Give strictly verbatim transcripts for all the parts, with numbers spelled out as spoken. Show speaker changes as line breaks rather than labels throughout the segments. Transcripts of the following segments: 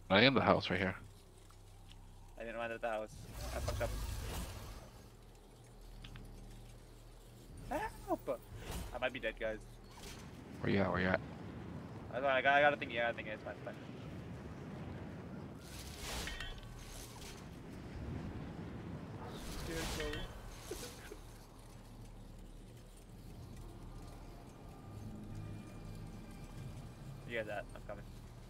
I am the house right here.
I didn't land at the house. I fucked up. Help! I might be dead, guys.
Where you at? Where you at?
I got, I got, I got a thing. Yeah, I think it's fine, it's fine. Here, you guys at? I'm coming.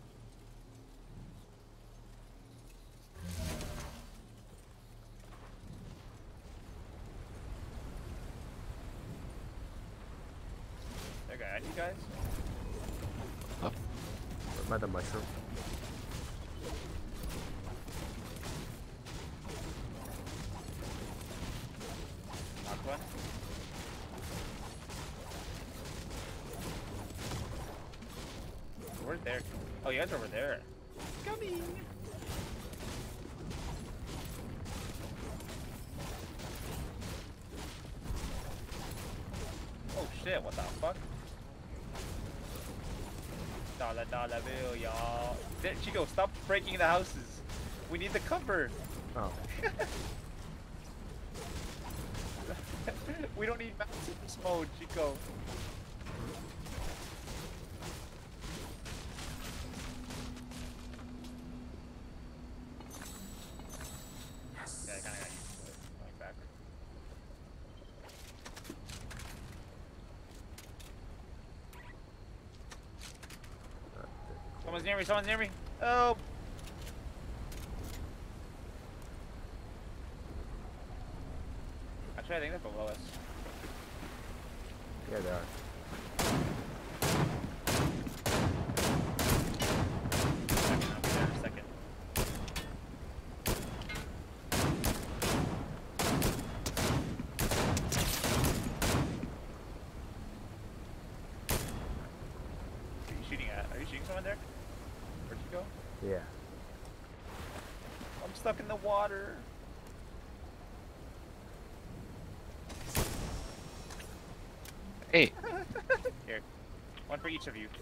Okay, I need you guys.
Oh.
By the mushroom.
Knocked one. We're there. Oh, you guys are over there. Coming. Oh shit! What the fuck? Dollar dollar bill, y'all. Chico, stop breaking the houses. We need the cover.
Oh.
We don't need maps in this mode, Chico.
Yes.
Yeah, I kinda got used to it. Going backward. Someone's near me, someone's near me. Oh! Actually, I think they're below us.
Yeah, they are.
I'll be there in a second. What are you shooting at? Are you shooting someone there? Where'd you go?
Yeah.
I'm stuck in the water.
Hey.
Here. One for each of you.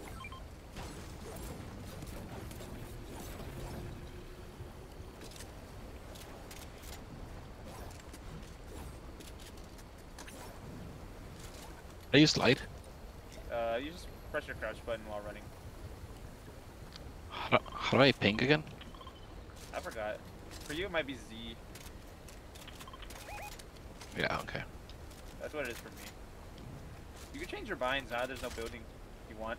Are you slide?
Uh, you just press your crouch button while running.
How do, how do I ping again?
I forgot. For you, it might be Z.
Yeah, okay.
That's what it is for me. You can change your binds now. There's no building if you want.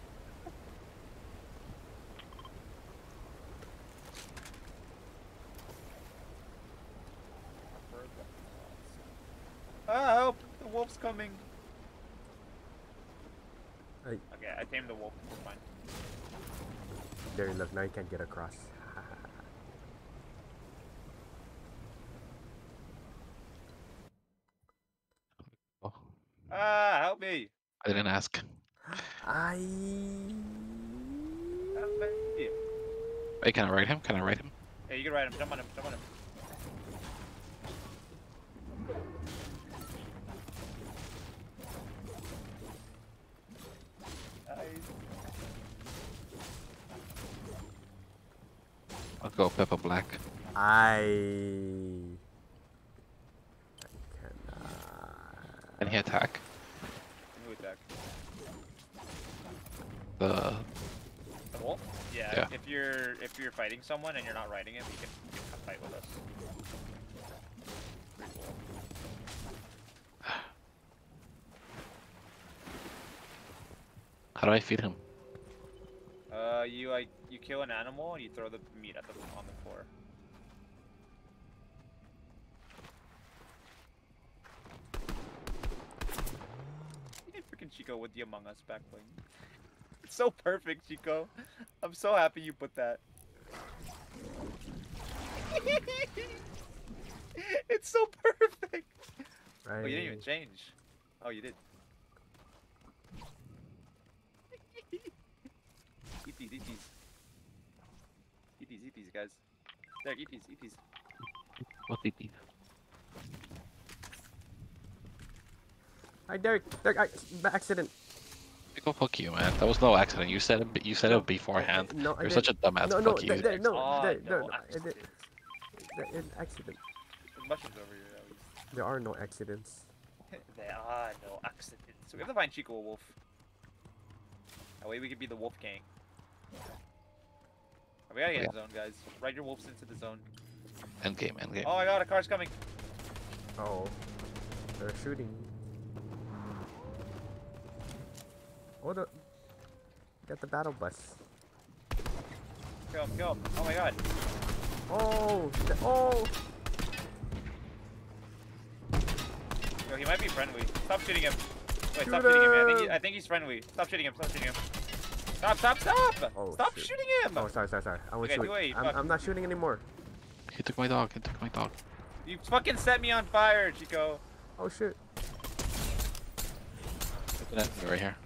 Ah, help! The wolf's coming.
Hey.
Okay, I tamed the wolf. It's fine.
There, look, now you can't get across.
Oh,
Ah, help me!
I didn't ask.
I.
Help me!
Hey, can I ride him? Can I ride him?
Hey, you can ride him. Jump on him. Jump on him.
I'll go Pepper Black.
I. I cannot.
Can he attack?
Who attack?
The...
The wolf? Yeah,
Yeah.
If you're if you're fighting someone and you're not riding him, you can, you can come fight with us. Pretty cool.
How do I feed him?
Uh, you like you kill an animal and you throw the meat at the on the floor. Freaking Chico with the Among Us back bling. It's so perfect, Chico. I'm so happy you put that. It's so perfect.
I...
Oh, you didn't even change. Oh, you did. Eat these, eat these. Eat these, eat these, guys. There, eat these, eat these.
What did he?
Hi, Derek. Derek, I, by accident.
Chico, fuck you, man. That was no accident. You said it. You said
No,
it beforehand.
uh, no, I
You're such a
didn't.
dumbass.
No, no,
Fuck you.
there, there, no,
Oh,
there,
no,
no, no, it did-
accidents.
there- an accident.
There's mushrooms over here at least.
There are no accidents.
There are no accidents. So we have to find Chico a wolf. That way we can be the wolf gang. We gotta get in the zone, guys. Ride your wolves into the zone.
End game. End game.
Oh my god, a car's coming.
Oh, they're shooting. Oh, the got the battle bus.
Kill him, kill him. Oh my god.
Oh, the, oh.
Yo, he might be friendly. Stop shooting him. Wait,
Shoot
stop shooting him. I think,
him.
he, I think he's friendly. Stop shooting him. Stop shooting him. Stop, stop, stop!
Oh,
stop
shit.
shooting him!
Oh, sorry, sorry, sorry. I was
Okay,
shooting.
do it,
I'm,
fuck.
I'm not shooting anymore.
He took my dog. He took my dog.
You fucking set me on fire, Chico.
Oh shit.
Look at that. Right here.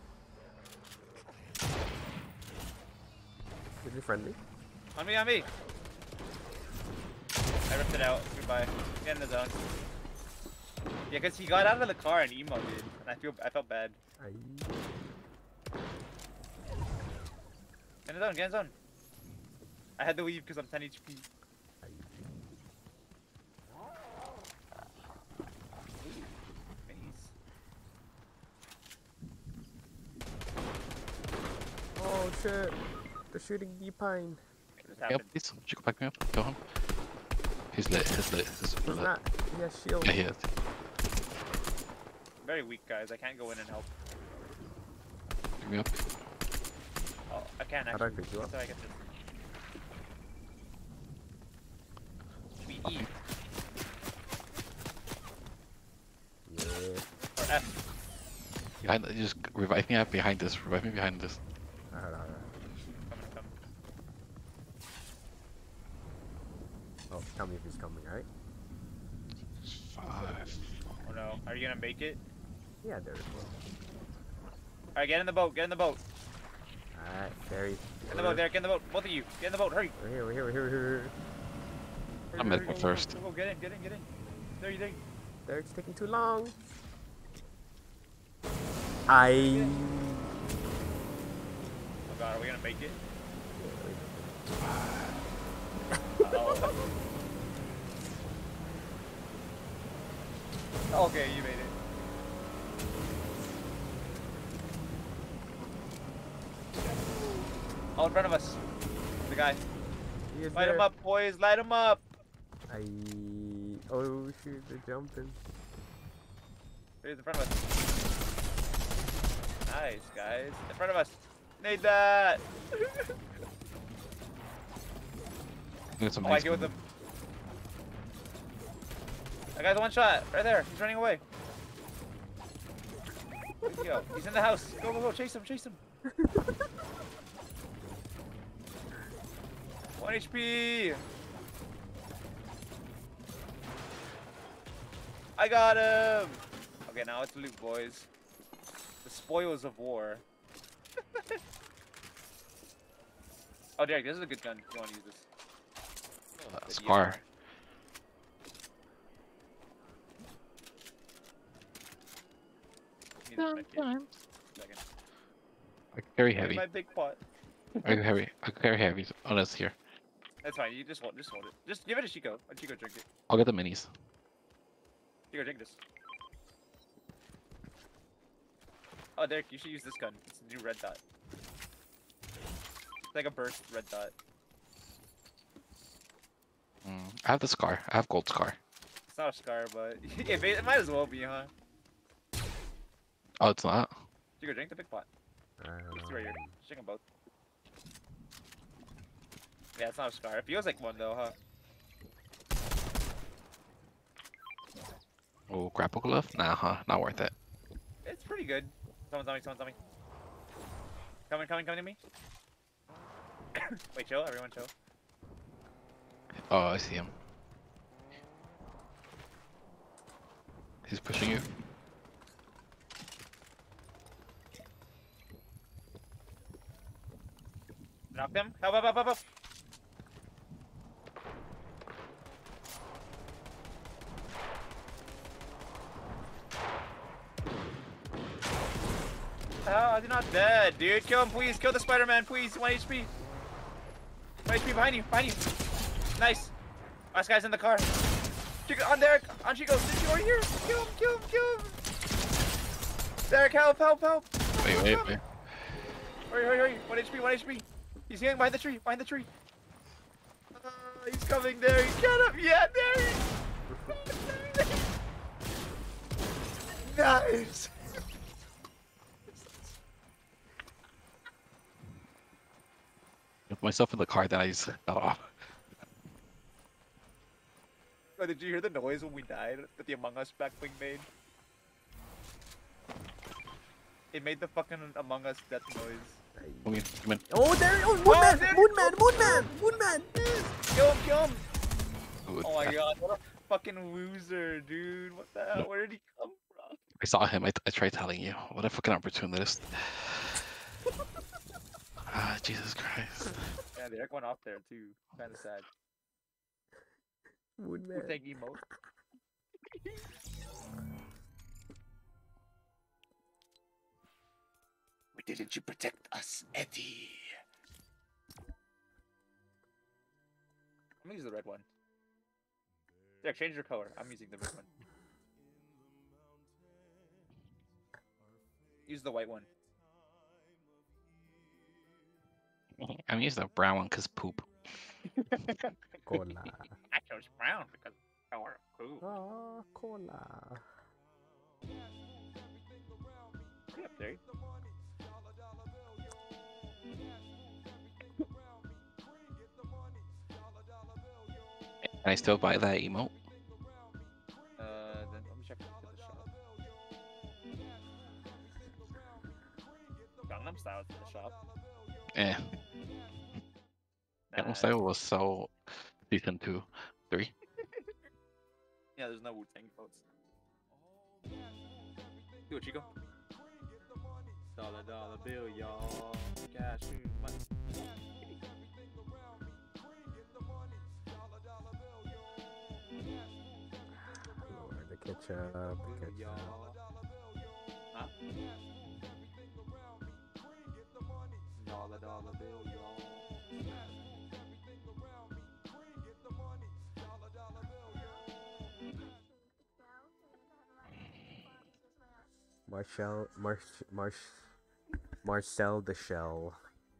Is he friendly?
On me, on me. I ripped it out. Goodbye. Get in the zone. Yeah, cause he got out of the car and emoted, and I feel I felt bad.
Aye.
Get in the zone. Get in the zone. I had to leave because I'm ten H P.
Aye.
Nice.
Oh shit. They're shooting the pine.
What just
Yep,
happened?
please. Chico, back me up. Kill him. He's lit. He's lit. He's
He's
lit.
not. He has shield.
Yeah, he is.
I'm very weak, guys. I can't go in and help.
Pick me up.
Oh, I can't
How do I
actually.
pick you up?
So I get this. We eat
Yeah.
or F.
Behind. Just revive me up behind this. Revive me behind this.
Alright, alright.
Coming, coming.
Oh, tell me if he's coming, right?
Five.
Oh no. Are you gonna make it?
Yeah, there it is.
Alright, get in the boat. Get in the boat.
Alright, Barry.
Get in the boat, Derek. Get in the boat. Both of you. Get in the boat. Hurry.
We're here, we're here, we're here, we're here.
Hurry,
I'm
hurry,
at
go,
the
go,
first.
Go, go, get in. Get in. Get in. There you. There you.
Derek's taking too long. I.
Oh god, are we gonna make it? Uh-oh. Okay, you made it. Oh, in front of us. The guy.
He is
Light
there.
him up, boys. Light him up.
I. Oh shoot, they're jumping.
He's in front of us. Nice, guys. In front of us. Need that.
Need some
Oh, I
ice
get with
cream.
him. That guy's one shot. Right there. He's running away. Where'd he go? He's in the house. Go, go, go. Chase him. Chase him. one H P. I got him. Okay, now it's loot, boys. The spoils of war. Oh, Derek, this is a good gun. You want to use this?
Uh,
The
Scar.
Need this med kit. Second.
I can carry
Where's
heavy.
my big pot?
I can carry. I can carry heavy. Unless here.
That's fine. You just hold, just hold it. Just give it to Chico. Let Chico drink it.
I'll get the minis.
Chico, drink this. Oh, Derek, you should use this gun. It's a new red dot. It's like a burst red dot.
Mm, I have the Scar. I have gold Scar.
It's not a scar, but it, may- it might as well be, huh?
Oh, it's not.
Chico, drink the big pot. It's right here.
Um,
Just drink them both. Yeah, it's not a scar. It feels like one though, huh?
Oh, grapple glove? Nah, huh? Not worth it.
It's pretty good. Someone's on me. Someone's on me. Coming, coming, coming to me. Wait, chill. Everyone, chill.
Oh, I see him. He's pushing you.
Knock them. Up, up, up, up, up. hell? Is he not dead, dude? Kill him, please. Kill the Spider-Man, please. one H P. one H P behind you. Behind you. Nice. Last guy's in the car. Chico, on Derek. On Chico. Chico right here. Kill him. Kill him. Kill him. Derek, help. Help. Help.
Wait,
help,
wait,
help.
wait.
Hurry, hurry, hurry. one H P. one H P. He's hanging behind the tree. Behind the tree. Uh, he's coming, Derek. Get him. Yeah, Derek. Nice.
With myself in the car, then I just got off.
Oh, did you hear the noise when we died that the Among Us back wing made? It made the fucking Among Us death noise.
Come in, come in.
Oh, there! Oh,
Oh,
Moonman!
there-
Moonman! Moonman! Moonman!
Kill him, kill him!
Ooh,
Oh my god, what a fucking loser, dude. What the hell? Where did he come from?
I saw him. I, I tried telling you. What a fucking opportunist. Ah, Jesus Christ.
Yeah, Derek went off there too. Kinda sad.
Moonman.
Thank emote. Why didn't you protect us, Eddie? I'm gonna use the red one. Derek, change your color. I'm using the red one. Use the white one.
I'm using the brown one because poop.
Cola.
I chose brown because color of poop.
Oh, cola.
Get up there.
Can I still buy that emote?
Uh, then let me check the shop. Gangnam Style is in the shop.
Eh.
Nah,
Gangnam Style was so season two, three.
yeah, there's no Wu-Tang votes. Do it, Chico. Dollar dollar bill, y'all. Cash money.
Lord, the ketchup, the ketchup.
Huh? Dollar dollar bill, y'all.
Marshall, Marsh, Marsh, Marcel the Shell.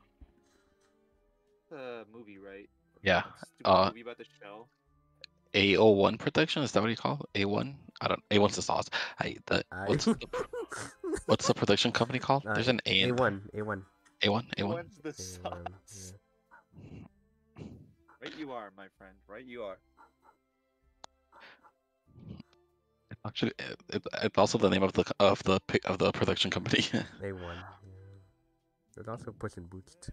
Uh, movie, right?
Yeah.
That stupid
Uh,
movie about the shell.
A O one protection, is that what you call it? A one? I don't. A one's the sauce. I the
I-
what's the, pr- what's the production company called?
Uh,
There's an A in
A one, A one.
A one. A one.
What's the
A one,
sauce? Right you are, my friend. Right you are.
Actually, it, it, it's also the name of the of the pic- of the production company.
A one. Yeah. There's also Puss in Boots too.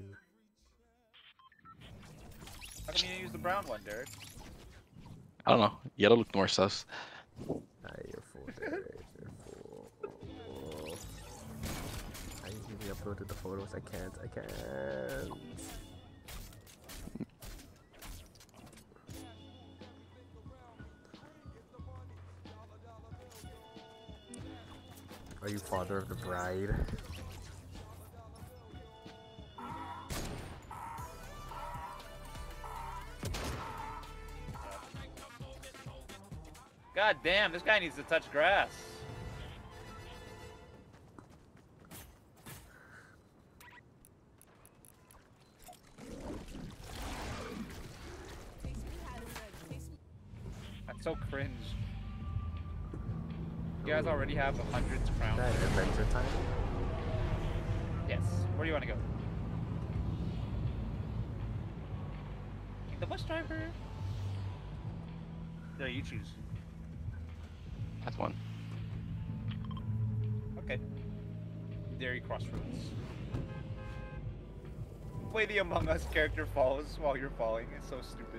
How come you didn't use the brown one, Derek?
I don't know. Yellow looked more sus.
Ah, you're full, Derek. You're full. Oh. I usually uploaded the photos. I can't. I can't. Are you father of the bride?
God damn, this guy needs to touch grass. That's so cringe. You guys already have a hundreds crown.
That adventure time?
Yes. Where do you want to go? The bus driver. No, you choose.
That's one.
Okay. Dairy Crossroads. Play the Among Us character falls while you're falling. It's so stupid.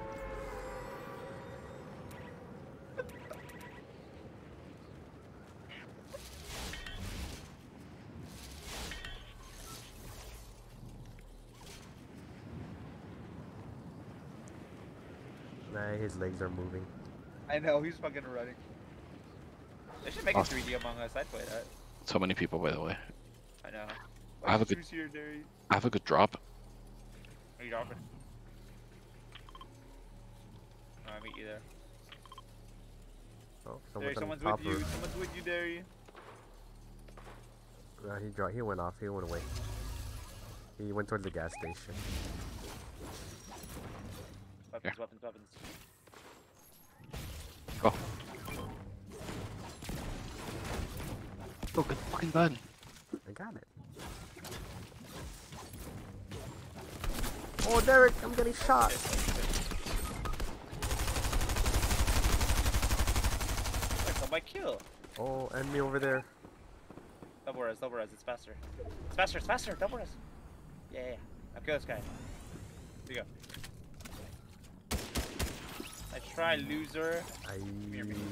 Nah, his legs are moving.
I know, he's fucking running. They should make a three D Among Us. I'd play that.
So many people, by the way.
I know.
I have a good.
Here, Derry.
I have a good drop.
Are you dropping? I'll meet you there.
Oh,
Derry,
someone's,
someone's
on
with
top
you.
of-
Someone's with you, Derry.
Uh, he dro- he went off. He went away. He went towards the gas station.
Weapons, weapons, weapons.
Go. Go, good fucking gun.
I got it. Oh, Derek, I'm getting shot.
I got my kill.
Oh, enemy over there.
Double res, double res. It's faster. It's faster, it's faster. Double res. Yeah, yeah, yeah. I'll kill this guy. Here you go. I try, loser.
I.
Here, me.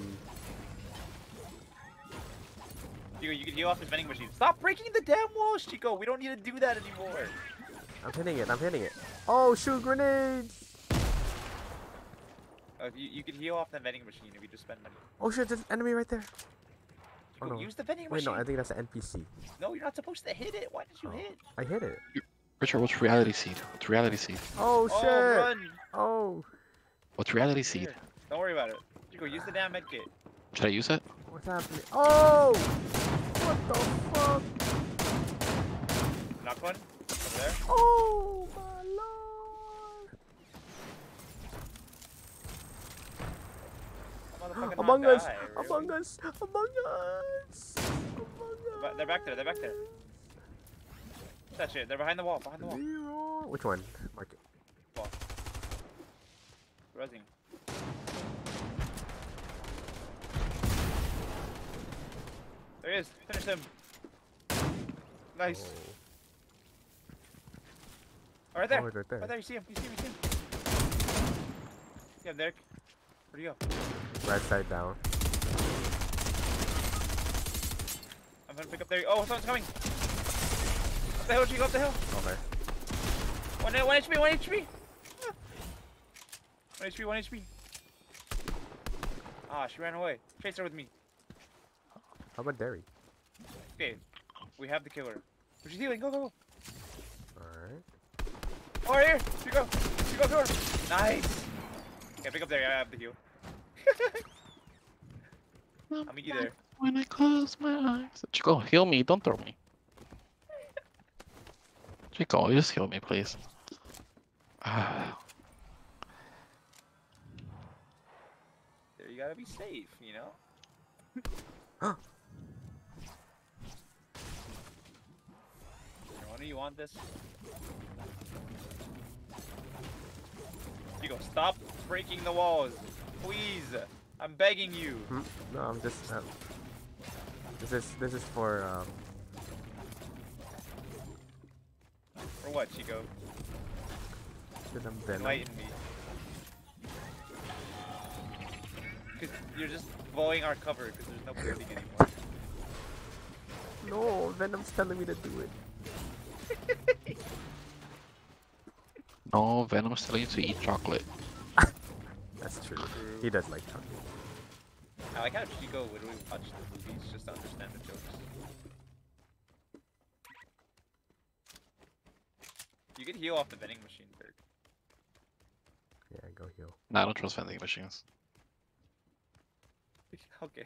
Chico, you can heal off the vending machine. Stop breaking the damn walls, Chico. We don't need to do that anymore.
I'm hitting it. I'm hitting it. Oh, shoot grenades!
Uh, you, you can heal off the vending machine if you just spend money.
Oh shit! There's an enemy right there.
Chico,
Oh, no.
use the vending
Wait,
machine.
no. I think that's an N P C.
No, you're not supposed to hit it. Why did you
Oh.
hit?
I hit it.
Richard, what's reality seed? What's reality seed?
Oh shit!
Oh, run.
Oh,
What's reality seed?
Here. Don't worry about it. Chico, use the damn med kit.
Should I use it?
what's happening? Oh! What the fuck?
Knock one. Over there.
Oh my lord!
Motherfucker
Among
not
us!
die, really.
Among us! Among us! Among
But
us!
they're back there. They're back there. That shit. They're behind the wall. Behind the wall.
Zero. Which one? Mark it.
Wall. Rezzing. There he is. Finish him. Nice.
Oh.
Oh, right there.
Oh, it's right there.
Right there. You see him. You see him. You see him. Yeah, Derek. Where'd he go?
Right side down.
I'm gonna pick up there. Oh, someone's coming. Up the hill, Chico. Up the hill.
Okay.
One, one H P. One H P. Ah. One H P. One H P. Ah, she ran away. Chase her with me.
How about Derry?
Okay, we have the killer. She's healing. Go, go, go.
Alright.
Oh, right here. You go. You go, go. Nice. Okay, pick up there. I have the heal. I'll meet you there.
When I close my eyes. Chico, heal me. Don't throw me. Chico, just heal me, please. Ah.
There, you gotta be safe, you know?
Huh.
When you want this? Chico, stop breaking the walls. Please. I'm begging you.
Hmm? No, I'm just. Um, this is this is for um.
For what, Chico?
Because I'm venom.
Enlighten me. Because you're just blowing our cover because there's no building anymore.
No, Venom's telling me to do it.
No, Venom's telling you to eat chocolate.
That's true.
True.
He does like chocolate.
I like how Chico literally watched the movies just to understand the jokes. You could heal off the vending machine, Kirk.
Yeah, go heal.
Nah, I don't trust vending machines.
Okay.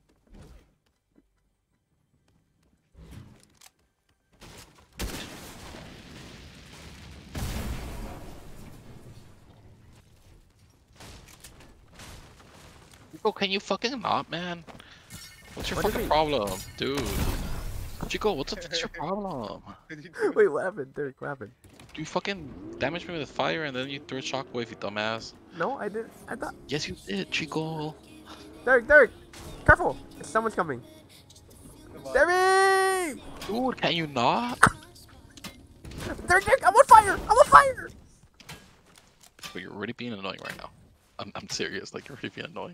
Chico, can you fucking not, man? What's your
What do you
fucking
mean?
problem, dude? Chico, what's, what's your problem?
Wait, what happened? Derek, what happened?
You fucking damaged me with fire and then you threw a shockwave, you dumbass.
No, I didn't. I thought.
Yes, you did, Chico.
Derek, Derek! Careful! Someone's coming.
Come on.
Derek!
Dude, can you not?
Derek, Derek! I'm on fire! I'm on fire!
But you're really being annoying right now. I'm, I'm serious, like, you're really being annoying.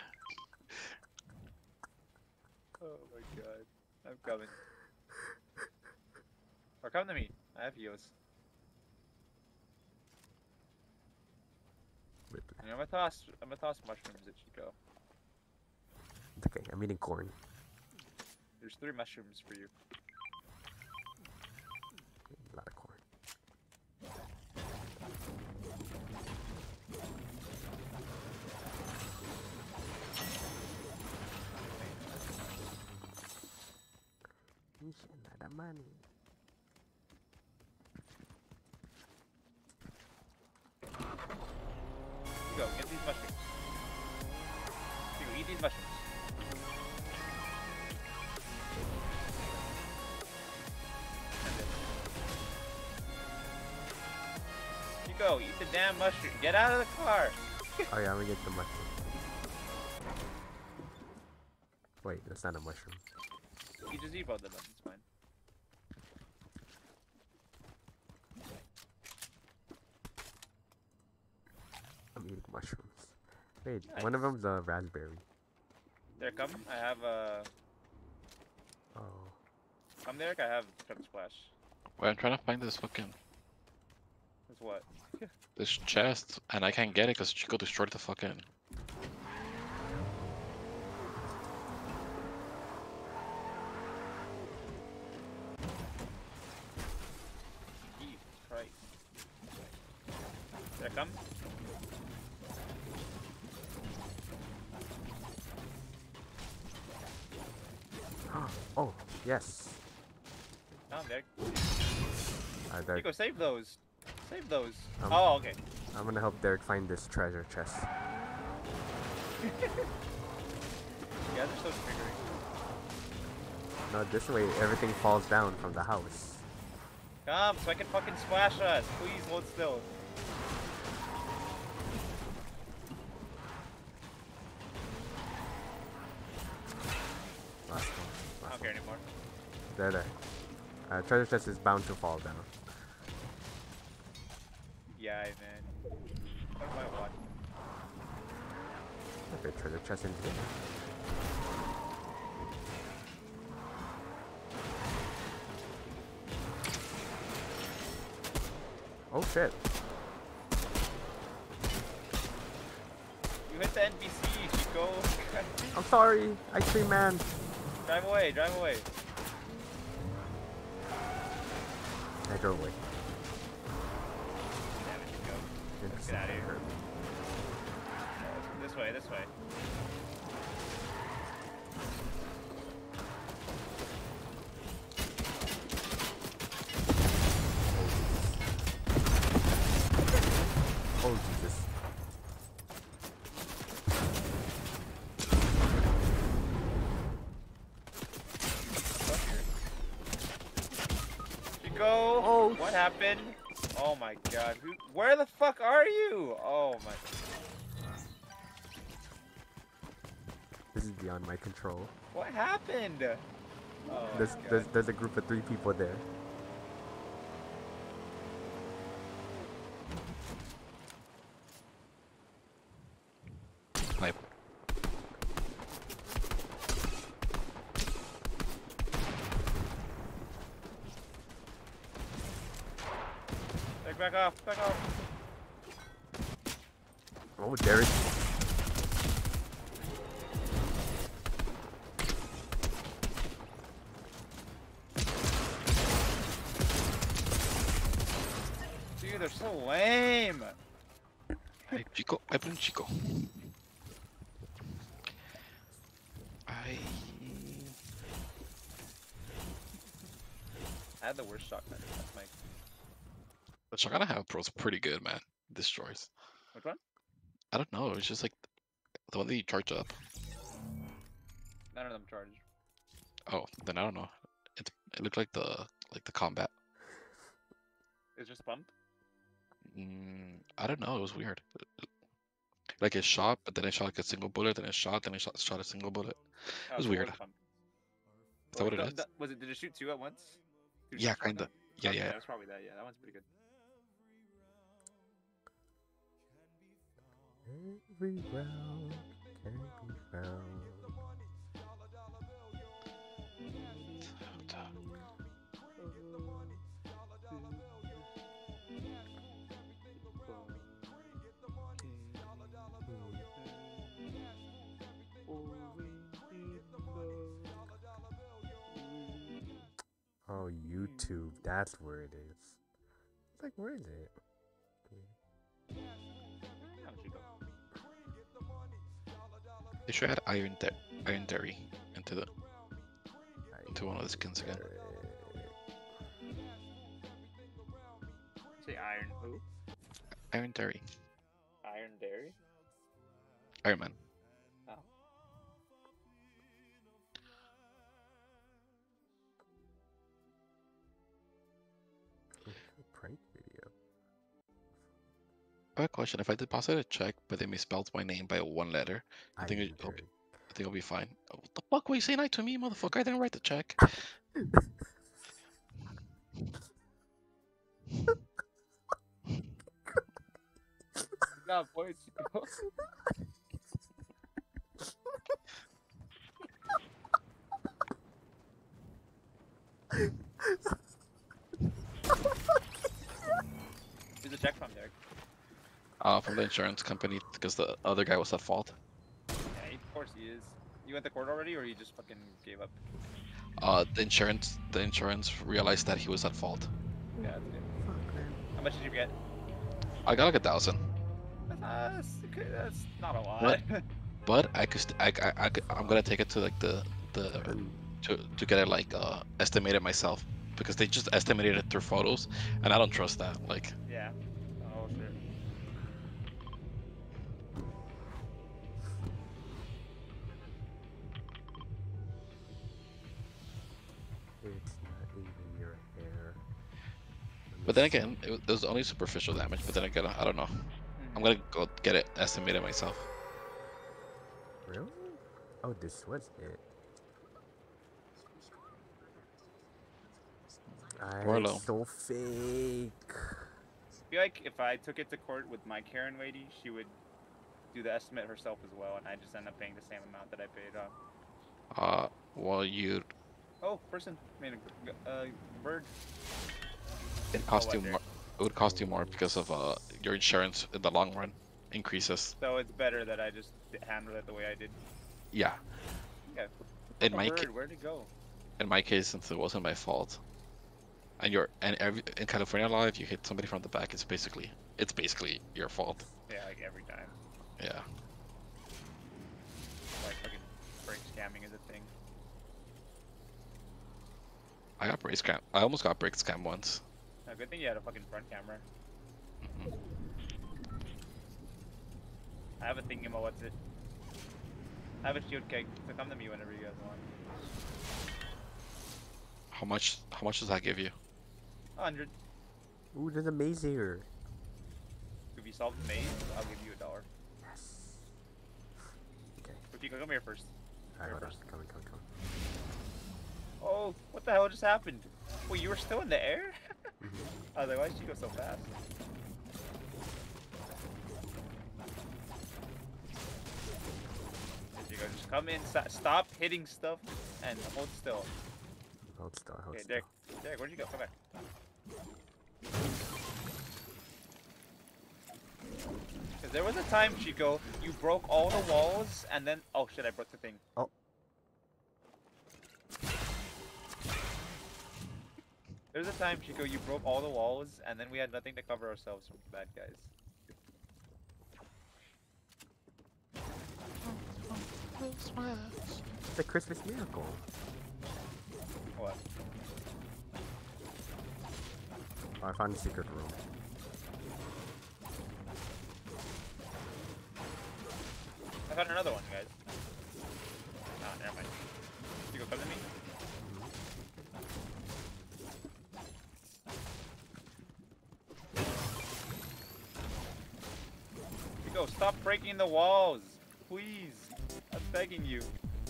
Oh my god. I'm coming. Or come to me. I have heals. And I'm gonna toss I'm gonna toss mushrooms at Chico.
It's okay, I'm eating corn.
There's three mushrooms for you. Go, get these mushrooms. Chico, eat these mushrooms. Chico, eat the damn mushroom. Get out of the car.
Oh yeah, I'm gonna get the mushroom. Wait, that's not a mushroom.
You just eat both of them. It's fine.
I'm eating mushrooms. Wait,
Nice.
one of them's a raspberry.
There, come. I have a.
Oh.
Come, Derek. I have Chug Splash.
Wait, I'm trying to find this fucking
That's what?
this chest, and I can't get it because Chico destroyed the fucking.
Jesus Christ. There, come.
Oh, yes.
Come, Derek.
Uh, Derek,
Chico, save those. Save those.
Um,
oh, okay.
I'm gonna help Derek find this treasure chest.
Yeah, they're so triggering.
No, this way everything falls down from the house.
Come, so I can fucking splash us. Please hold still.
Last one.
I
Last
don't care
one.
anymore.
There, there. Uh, treasure chest is bound to fall down.
Yeah, man. What am I watching?
Okay, treasure chest in here. Oh shit.
You hit the N P C, Chico.
I'm sorry, Ice Cream Man.
Drive away, drive away.
I drove away.
Damn it, Chico.
It's
get outta here.
hurt.
This way, this way.
Oh Jesus.
Chico!
Oh.
What happened? Oh my god. Who, where the fuck are you? Oh my.
This is beyond my control.
What happened? Oh
There's,
my
there's,
god.
there's a group of three people there.
Snipe.
Back, back off, back off.
Oh, Derek.
Dude, they're so lame.
Hey, Chico. I blame Chico. I.
I had the worst shotgun. That's my.
The shotgun I have, bro, is pretty good, man. Destroys.
Which one?
I don't know. It's just like the one that you charge up.
None of them charge.
Oh, then I don't know. It it looked like the like the combat.
It's just a pump.
Mm, I don't know. It was weird. Like it shot, but then it shot like a single bullet. Then it shot. Then it shot shot a single bullet.
Oh,
was
so
weird.
what a pump.
Is that what it
Th-
is?
th- Was it? Did it shoot two at once? Two
Yeah,
shots at
kinda.
once?
Yeah,
Okay,
yeah.
That's probably that. Yeah, that one's pretty good.
Every round can be found. Oh, YouTube, that's where it is. It's like, where is it?
They should add iron de iron dairy into the into one of the skins again.
Say iron. Who?
Iron dairy.
Iron Iron Dairy?
Iron Man.
Oh.
Prank video.
I have a question. If I deposit a check, but they misspelled my name by one letter, I think it,
Iron
it'll be,
Dairy.
I think it'll be fine. Oh, what the fuck were you saying that to me, motherfucker? I didn't write the check.
Got points. Who's the check from, Derek?
Uh, from the insurance company, because the other guy was at fault.
Yeah, of course he is. You went to court already, or you just fucking gave up?
Uh, the insurance, the insurance realized that he was at fault.
Yeah, that's good.
Fuck, man.
How much did you get?
I got like a thousand,
Uh, that's, okay, that's not a lot.
What? but I could, st- I, I, I could, I'm gonna take it to like the, the, to, to get it like uh estimated myself, because they just estimated it through photos, and I don't trust that. Like,
Yeah. Oh, shit.
It's not even your hair. Let me
but then
see.
again, it was, it was only superficial damage. But then again, I don't know. I'm
Mhm.
gonna go get it estimated myself.
Really? Oh, this was it.
Or
I
low.
so fake.
I feel like if I took it to court with my Karen lady, she would do the estimate herself as well, and I just end up paying the same amount that I paid off.
Uh, well, you,
Oh, person. I mean, a g- uh, bird.
it cost
what
you
there?
more. It would cost you more because of uh your insurance in the long run increases.
So it's better that I just handle it the way I did.
Yeah.
Yeah.
In
A
my ca-
bird, where'd it go?
in my case, since it wasn't my fault, and you're and every in California law, if you hit somebody from the back, it's basically it's basically your fault.
Yeah, like every time.
Yeah.
Like fucking brake scamming is a thing.
I got brake scam. I almost got brake scam once.
No, good thing you had a fucking front camera.
Mhm.
I have a thinking about what's it. I have a shield keg, so come to me whenever you guys want.
How much? How much does that give you?
A hundred.
Ooh, there's a maze here.
If you solve the maze, I'll give you a dollar.
Yes. Okay.
Chico, come here first.
Alright,
Here
hold on.
first.
Coming, coming, coming.
Oh, what the hell just happened? Wait, you were still in the air?
Mhm.
I was like, why did she go so fast? There you go, just come in, st stop hitting stuff, and hold still.
Hold still, hold
Okay,
still.
Derek, Derek, where'd you go? Come back. Cause there was a time, Chico, you broke all the walls, and then, oh shit, I broke the thing.
Oh.
There's a time, Chico, you broke all the walls, and then we had nothing to cover ourselves from the bad guys.
It's a Christmas miracle.
What?
Oh, I found a secret room.
I found another one, guys. Ah, never mind. Chico, come to me. Chico, stop breaking the walls! Please! I'm begging you.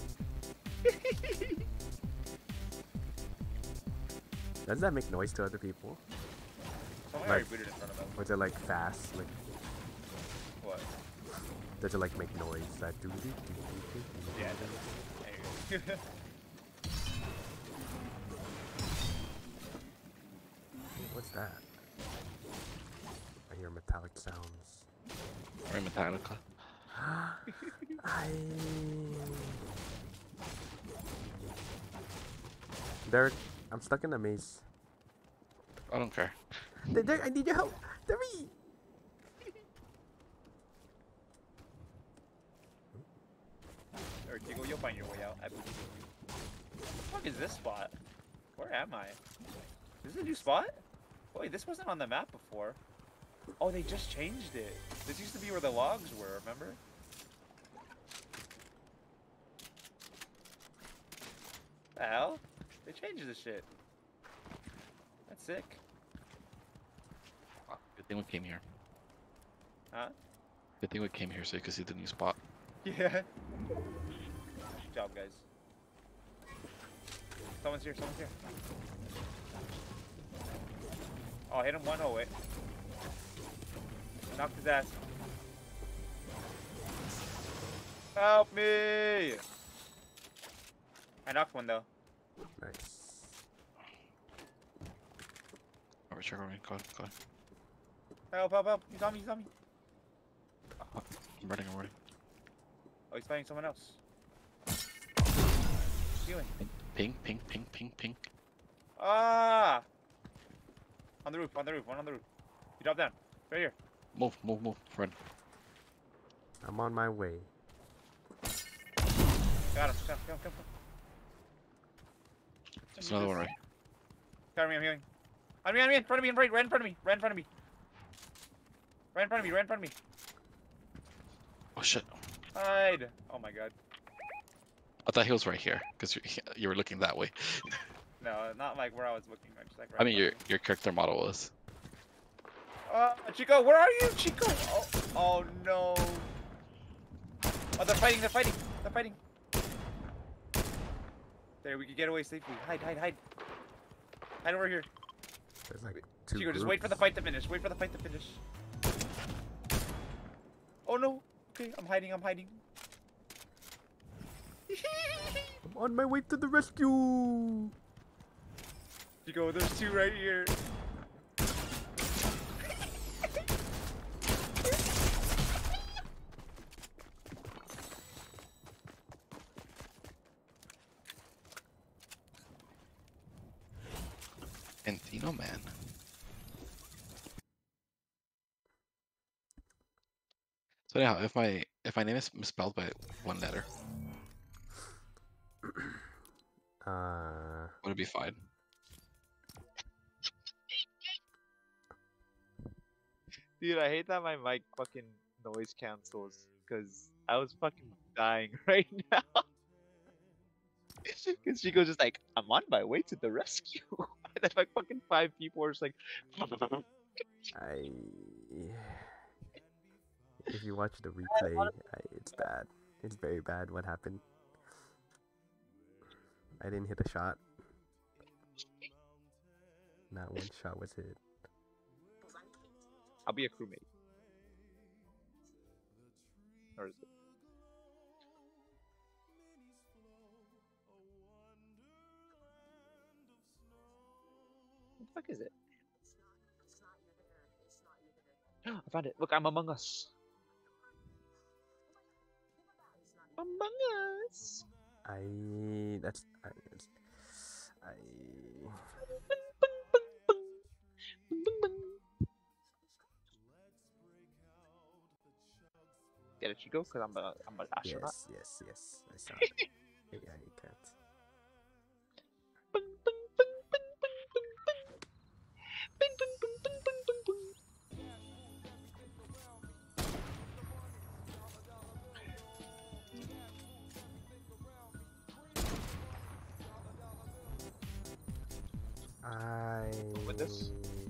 Does that make noise to other people?
Someone
Like-
already booted in front of us.
Or is it like fast? Like,
What?
does it like make noise? That doo doo doo doo doo.
Yeah, it does. There you go.
What's that? I hear metallic sounds.
Or Metallica.
I. Derek, I'm stuck in a maze.
I don't care.
Derek, I need your help. Derek.
Or Chico, you'll find your way out. I believe in you. What the fuck is this spot? Where am I? Is this a new spot? Wait, this wasn't on the map before. Oh, they just changed it. This used to be where the logs were, remember? The hell? They changed this shit. That's sick.
Wow, good thing we came here.
Huh?
Good thing we came here so you could see the new spot.
Yeah. Good job, guys. Someone's here, someone's here. Oh, hit him one. Oh, wait. Knocked his ass. Help me! I knocked one, though.
Nice.
Alright, check on me. Go on, go on.
Help, help, help. He's on me, he's on me.
I'm running, I'm running.
Oh, he's fighting someone else. Healing.
Ping, ping, ping, ping, ping.
Ah! On the roof, on the roof, one on the roof. You drop down. Right here.
Move, move, move. Run.
I'm on my way.
Got him, come, come, come, come.
There's another one right.
Got me, I'm healing. On me, on me, in front of me, in front, right in front of me, right in front of me. Right in front of me, right in front of me.
Oh shit.
Hide. Oh my god.
I thought he was right here, because you, you were looking that way.
No, not like where I was looking. I'm just like right
I mean,
in
your
front
your character model was.
of me. Uh, Chico, where are you, Chico? Oh, oh no. Oh, they're fighting, they're fighting, they're fighting. There, we can get away safely. Hide, hide, hide. Hide over here.
There's like two
Chico, just wait for the
groups.
fight to finish. Wait for the fight to finish. Oh no. Okay, I'm hiding, I'm hiding.
I'm on my way to the rescue.
Chico, there's two right here.
Encino Man. So anyhow, if my if my name is misspelled by one letter,
Uh,
would it be fine?
Dude, I hate that my mic fucking noise cancels because I was fucking dying right now. Because Chico's just like, I'm on my way to the rescue. And then like fucking five people are just like,
I. If you watch the replay, I, it's bad. It's very bad what happened. I didn't hit a shot. Not one shot was hit.
I'll be a crewmate. Or is it? What the fuck is it? I found it. Look, I'm Among Us. Among Us.
I. That's. I. That's, I.
Get it, Chico? Because I'm a, I'm an astronaut.
Yes, yes, yes. I saw it. Yeah, you can't. I.
With this?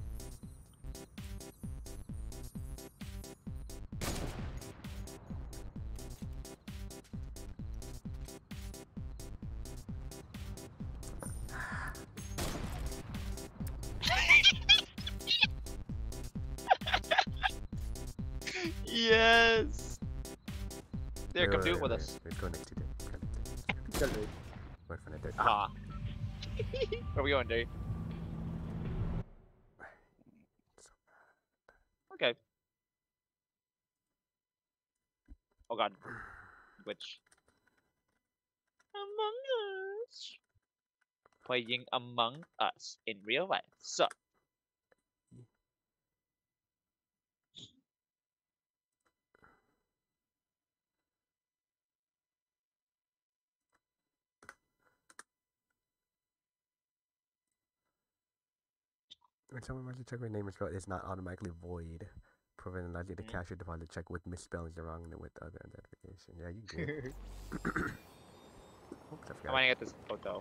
Yes. There, come do it with us.
Wait, go next to it. Go next to it. Wait for it.
Ah. Where are we going, dude? Okay. Oh god. Which? Among Us. Playing Among Us in real life. So.
When someone wants to check my name and spell, it's not automatically void. Provided allows you to
Mhm.
cash your deposit check with misspellings wrong and with other identification. Yeah, you good. Oops, I
I'm
forgot.
mining at this hotel.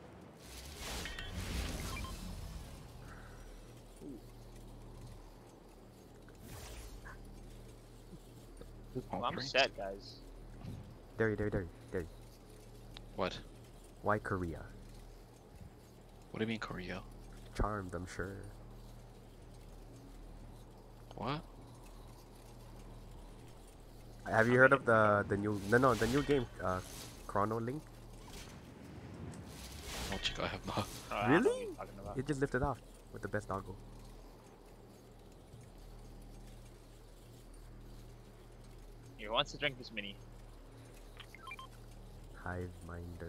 Well, I'm set, guys.
Derry, Derry, Derry, Derry.
What?
Why Korea?
What do you mean Korea?
Charmed, I'm sure.
What?
Have you heard of the the new no no the new game uh Chrono Link?
Oh, Chico, I have not.
Oh, I don't know what
Really?
you're talking about.
You just lifted off with the best doggo.
He wants to drink this mini.
Hive Minder.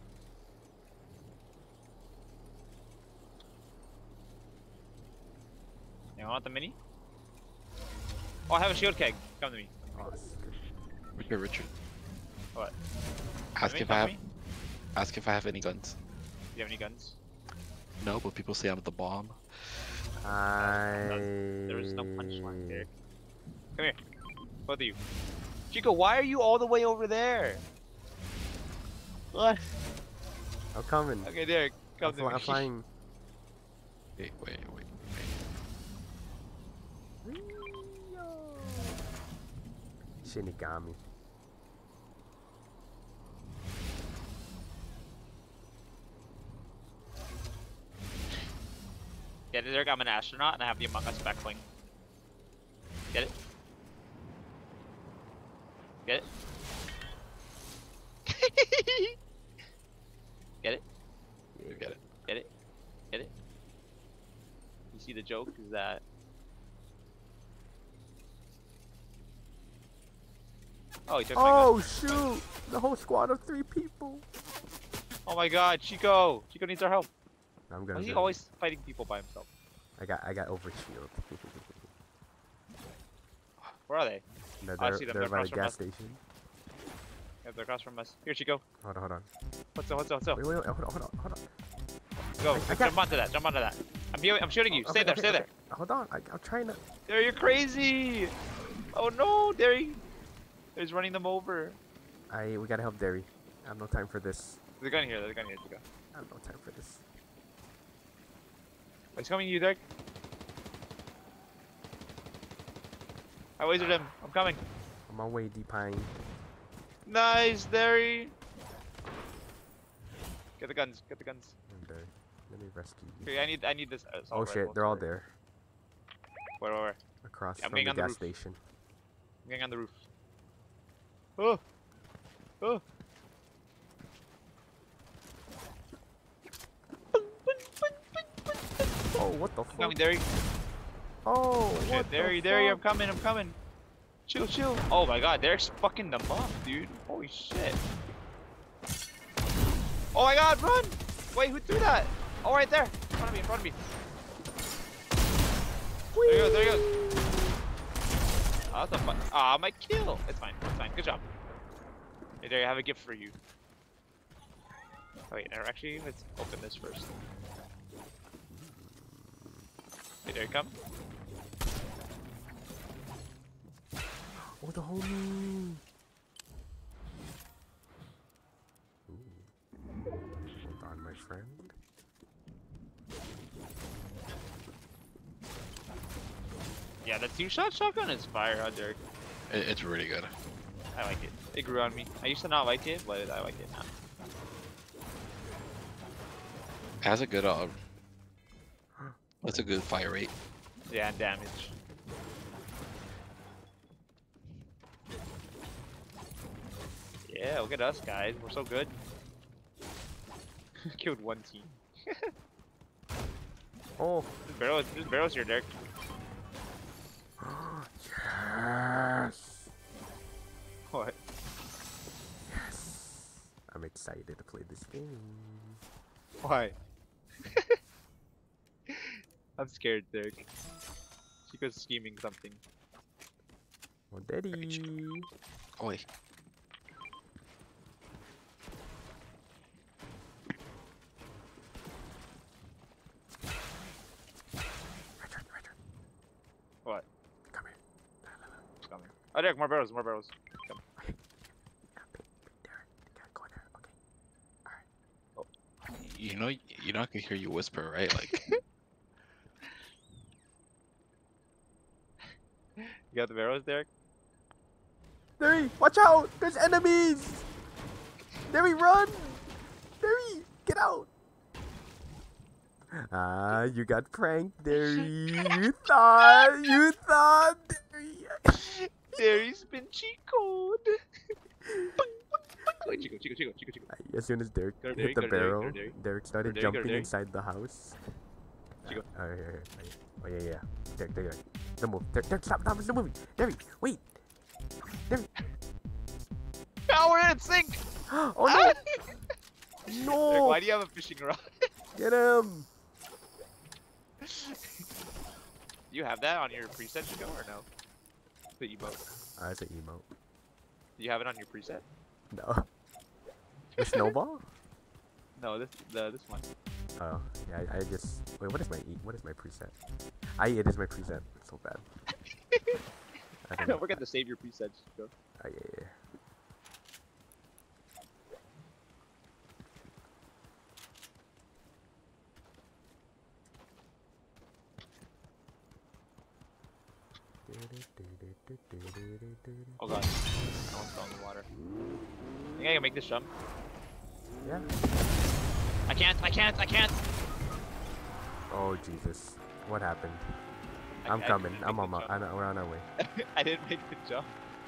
You want the mini? Oh, I have a shield keg. Come to me.
Oh, that's good.
Richard, Richard.
What?
Ask
Come
if
to
I
me,
have.
come to me.
Ask if I have any guns.
Do you have any guns?
No, but people say I'm the bomb.
I.
There is no punchline there. Come here. Both of you. Chico, why are you all the way over there? What?
I'm coming.
Okay, Derek, come
I'm,
to
fly-
me.
I'm flying.
Wait, wait, wait, wait.
Shinigami.
Yeah, Derek, I'm an astronaut and I have the Among Us back bling. Get it? Get it? Get it?
You get it.
Get it? Get it? You see the joke is that Oh, he took my gun.
Oh shoot! The whole squad of three people.
Oh my god, Chico! Chico needs our help.
I'm
Why
gonna.
is he
go.
always fighting people by himself?
I got I got overshield.
Where are they?
they're
I
they're,
see them,
they're
they're
by the
across from
gas
us.
station.
Yeah, they're across from us. Here, Chico.
Hold on, hold on.
What's up, what's up, what's up?
Wait, wait, wait, hold on, hold on, hold on.
Go,
I- I got-
jump onto that, jump onto that. I'm, healing- I'm shooting you.
Okay,
Stay there,
okay,
stay
okay.
there.
Hold on, I, I'm trying to.
There, you're crazy! Oh no, there he... He's running them over.
I we gotta help Derry. I have no time for this.
There's a gun here, there's a gun here, Chico.
I have no time for this.
He's coming to you, Derek. I lasered him. I'm coming.
On my way, D-Pine.
Nice, Derry. Get the guns, get the guns.
I'm there. Let me rescue you.
Okay, I need, I need this. Uh,
Oh
assault
shit,
rifle,
they're all
sorry.
there.
Where, where, where?
Across
Yeah, I'm
from
getting
the
on the
gas
roof.
station.
I'm getting on the roof. Oh! Oh!
Oh, what the
I'm
fuck?
coming, Derry.
Oh,
Shit,
what
Derry,
the
Derry, I'm
fuck?
coming, I'm coming. Chill, chill. Oh my god, Derek's fucking them up, dude. Holy shit. Oh my god, run! Wait, who threw that? Oh, right there. In front of me, in front of me. There you go, there you go. Oh, that's a fun. Ah, my kill. It's fine, it's fine. Good job. Hey, Derry, I have a gift for you. Oh, wait, no, actually, let's open this first. Hey, Derry, come.
Oh, the homie. Ooh. Hold on, my friend.
Yeah, the two-shot shotgun is fire, huh, Derek?
It, it's really good.
I like it. It grew on me. I used to not like it, but I like it now.
It has a good uh. That's a good fire rate.
Yeah, and damage. Yeah, look at us, guys. We're so good. Killed one team.
Oh.
There's barrels, there's barrels here, Derek.
Yes.
What?
Yes. I'm excited to play this game.
Why? I'm scared, Derek. Chico's scheming something.
Oh, daddy.
Oi.
I
Oh, Derek, more barrels, more barrels. Come.
There. Yeah, go in there. Okay.
You know, you know, I can hear you whisper, right? Like,
You got the barrels, Derek?
Derry, watch out! There's enemies! Derry, run! Derry, get out! Ah, you got pranked, Derry. You thought, you thought, Derry.
Derry's been cheat code. Wait, Chico, Chico, Chico, Chico, Chico.
As soon as Derek
Go to
hit
Derry,
the
go to Derry,
barrel,
go to Derry.
Derek started
Go to Derry, go to
jumping
Derry.
inside the house.
Chico.
Uh, here, here, here. Oh yeah, yeah. Derek, Derek, Derek. Don't move. Derek, Derek, stop, stop, stop moving. Derek, wait. Derek.
Power and sink!
Oh no!
Derek,
No!
why do you have a fishing rod?
Get him!
You have that on your preset, Chico, or no? The emote.
Ah, uh, it's an emote.
Do you have it on your preset?
No. The snowball?
No, this the this one.
Oh, yeah. I, I just wait. What is my e what is my preset? I it is my preset. It's so bad. I don't know.
We're gonna save your presets, Chico.
Oh yeah, yeah.
Oh god, I almost fell in the water. Think I can make this jump?
Yeah.
I can't, I can't, I can't!
Oh Jesus! What happened?
I,
I'm
I
coming.
didn't
I'm
make
on
the
my.
jump.
I'm, we're on our way.
I didn't make the jump.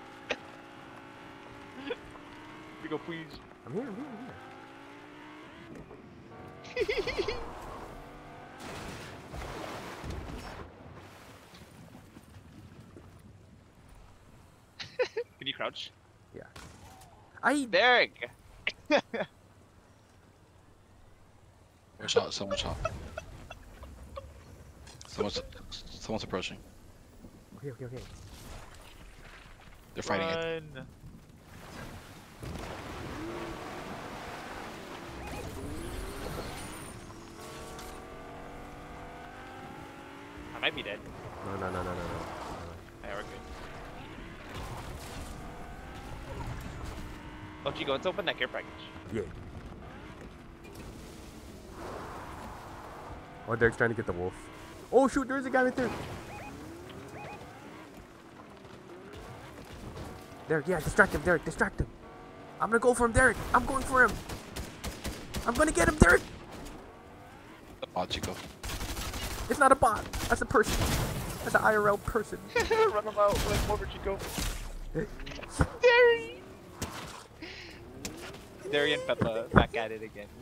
We go, please.
I'm here. I'm here. I'm here.
Can you crouch?
Yeah. I.
Derek!
watch out! Someone's out. Someone's, someone's approaching.
Okay. Okay. Okay.
They're fighting it.
Run. I might be dead.
No. No. No. No. No. No.
Yeah, we're good. Oh, Chico, let's open that care package.
Yeah. Oh, Derek's trying to get the wolf. Oh shoot! There's a guy right there. Derek, yeah, distract him, Derek, distract him. I'm gonna go for him, Derek. I'm going for him. I'm gonna get him, Derek.
Oh, Chico.
It's not a bot. That's a person. That's an I R L person.
Run him out. Run him over, Chico. Derry! Derry and Peppa back at it again.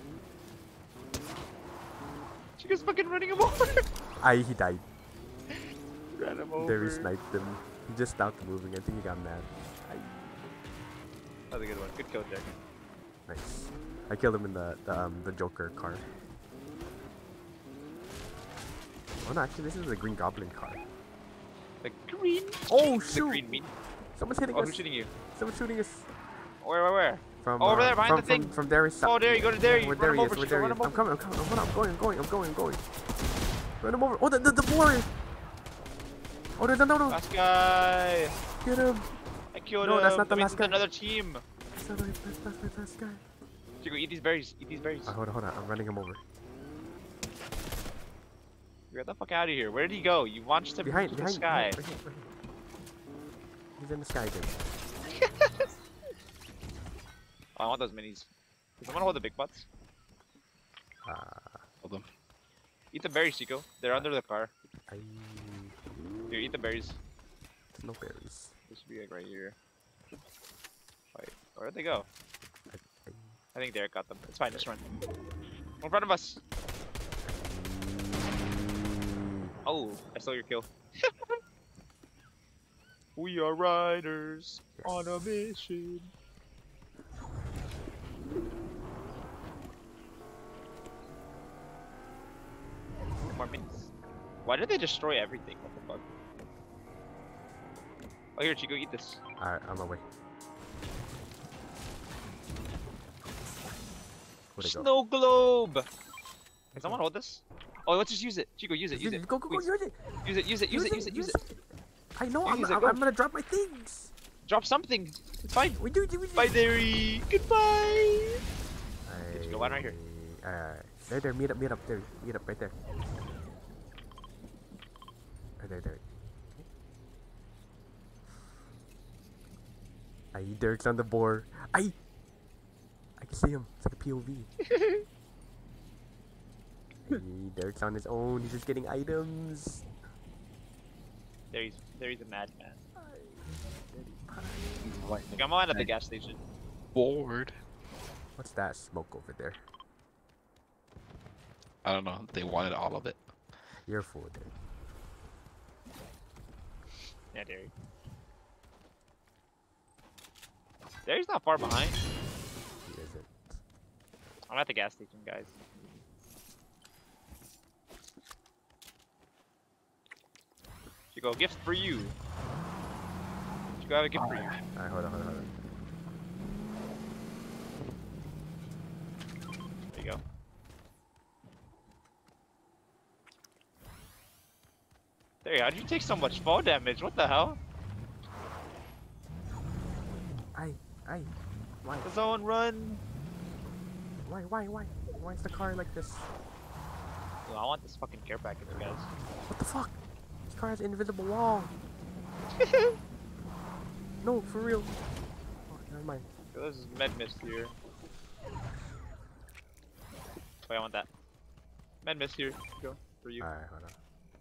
Chico's fucking running him over.
I he died.
Ran him over.
Derry sniped him. He just stopped moving. I think he got mad. I...
That was a good one. Good kill, Derek.
Nice. I killed him in the, the um the Joker car. Oh no, actually this is the Green Goblin car.
The green.
Oh
The
shoot!
green meat.
Someone's hitting
Oh,
us.
who's shooting you?
Someone's shooting us.
Where, where, where?
From
Oh, over
uh,
there, behind
from,
the thing.
From, from Derry's side.
Oh, Derry, go to Derry.
Where
Run
Derry
him
is,
over,
where
Chico,
Derry
run
is.
him
I'm
over.
coming, I'm coming. I'm, I'm going, I'm going, I'm going, I'm going. Run him over. Oh, the the, the boar. Oh, no, no, no, no.
Last guy.
Get him.
I killed
No,
him.
that's not the
That means
last
it's
guy.
another team.
That's not right, that's not right, that's guy.
Chico, eat these berries. Eat these berries.
Oh, hold on, hold on. I'm running him over.
Get the fuck out of here. Where did he go? You launched him
Behind,
into
behind,
the sky.
behind, right here, right here. He's in the sky again.
Oh, I want those minis. Does someone hold the big butts?
Uh,
Hold them.
Eat the berries, Chico. They're under the car.
I...
Here, eat the berries.
There's no berries.
This should be like right here. Wait, where'd they go?
I, I...
I think Derek got them. It's fine, just run. In front of us. Oh, I stole your kill. We are riders
Yes.
on a mission. Ten more minutes. Why did they destroy everything? What the fuck? Oh, here, Chico, eat this.
Alright, on my way. Where'd it go?
Snow globe! Can someone hold this? Oh, let's just use it. Chico, use it, use it.
Go, go, go,
Please.
use it!
Use it, use it, use it, use it, use it.
I know, I'm,
Use it,
I'm,
go.
I'm gonna drop my things!
Drop something. It's fine.
We do, we do.
Bye, Derry. Goodbye.
Let's
go, one right here.
Alright. There, there. Meet up, meet up. There. Meet up right there. Right there, there. Aye, Derek's on the board. Aye! I can see him. It's like a P O V. Aye, Derek's on his own. He's just getting items.
There he's, there he's a madman.
Right.
I'm on at the gas station.
Bored.
What's that smoke over there?
I don't know. They wanted all of it.
You're full, Derek.
Yeah, Derry. Derry's not far behind.
He isn't.
I'm at the gas station, guys. Chico, gift for you. Chico, I have a gift for you.
Alright, hold on, hold on, hold on.
There you go. Derry, how did you take so much fall damage? What the hell?
Aye, aye. Why?
The zone run.
Why, why, why? Why is the car like this?
Yo, I want this fucking care package, guys.
What the fuck? This car has an invisible wall. No, for real. Oh, never mind.
Yo, this is med mist here. Wait, I want that. Med mist here. Go for you.
Alright, hold on.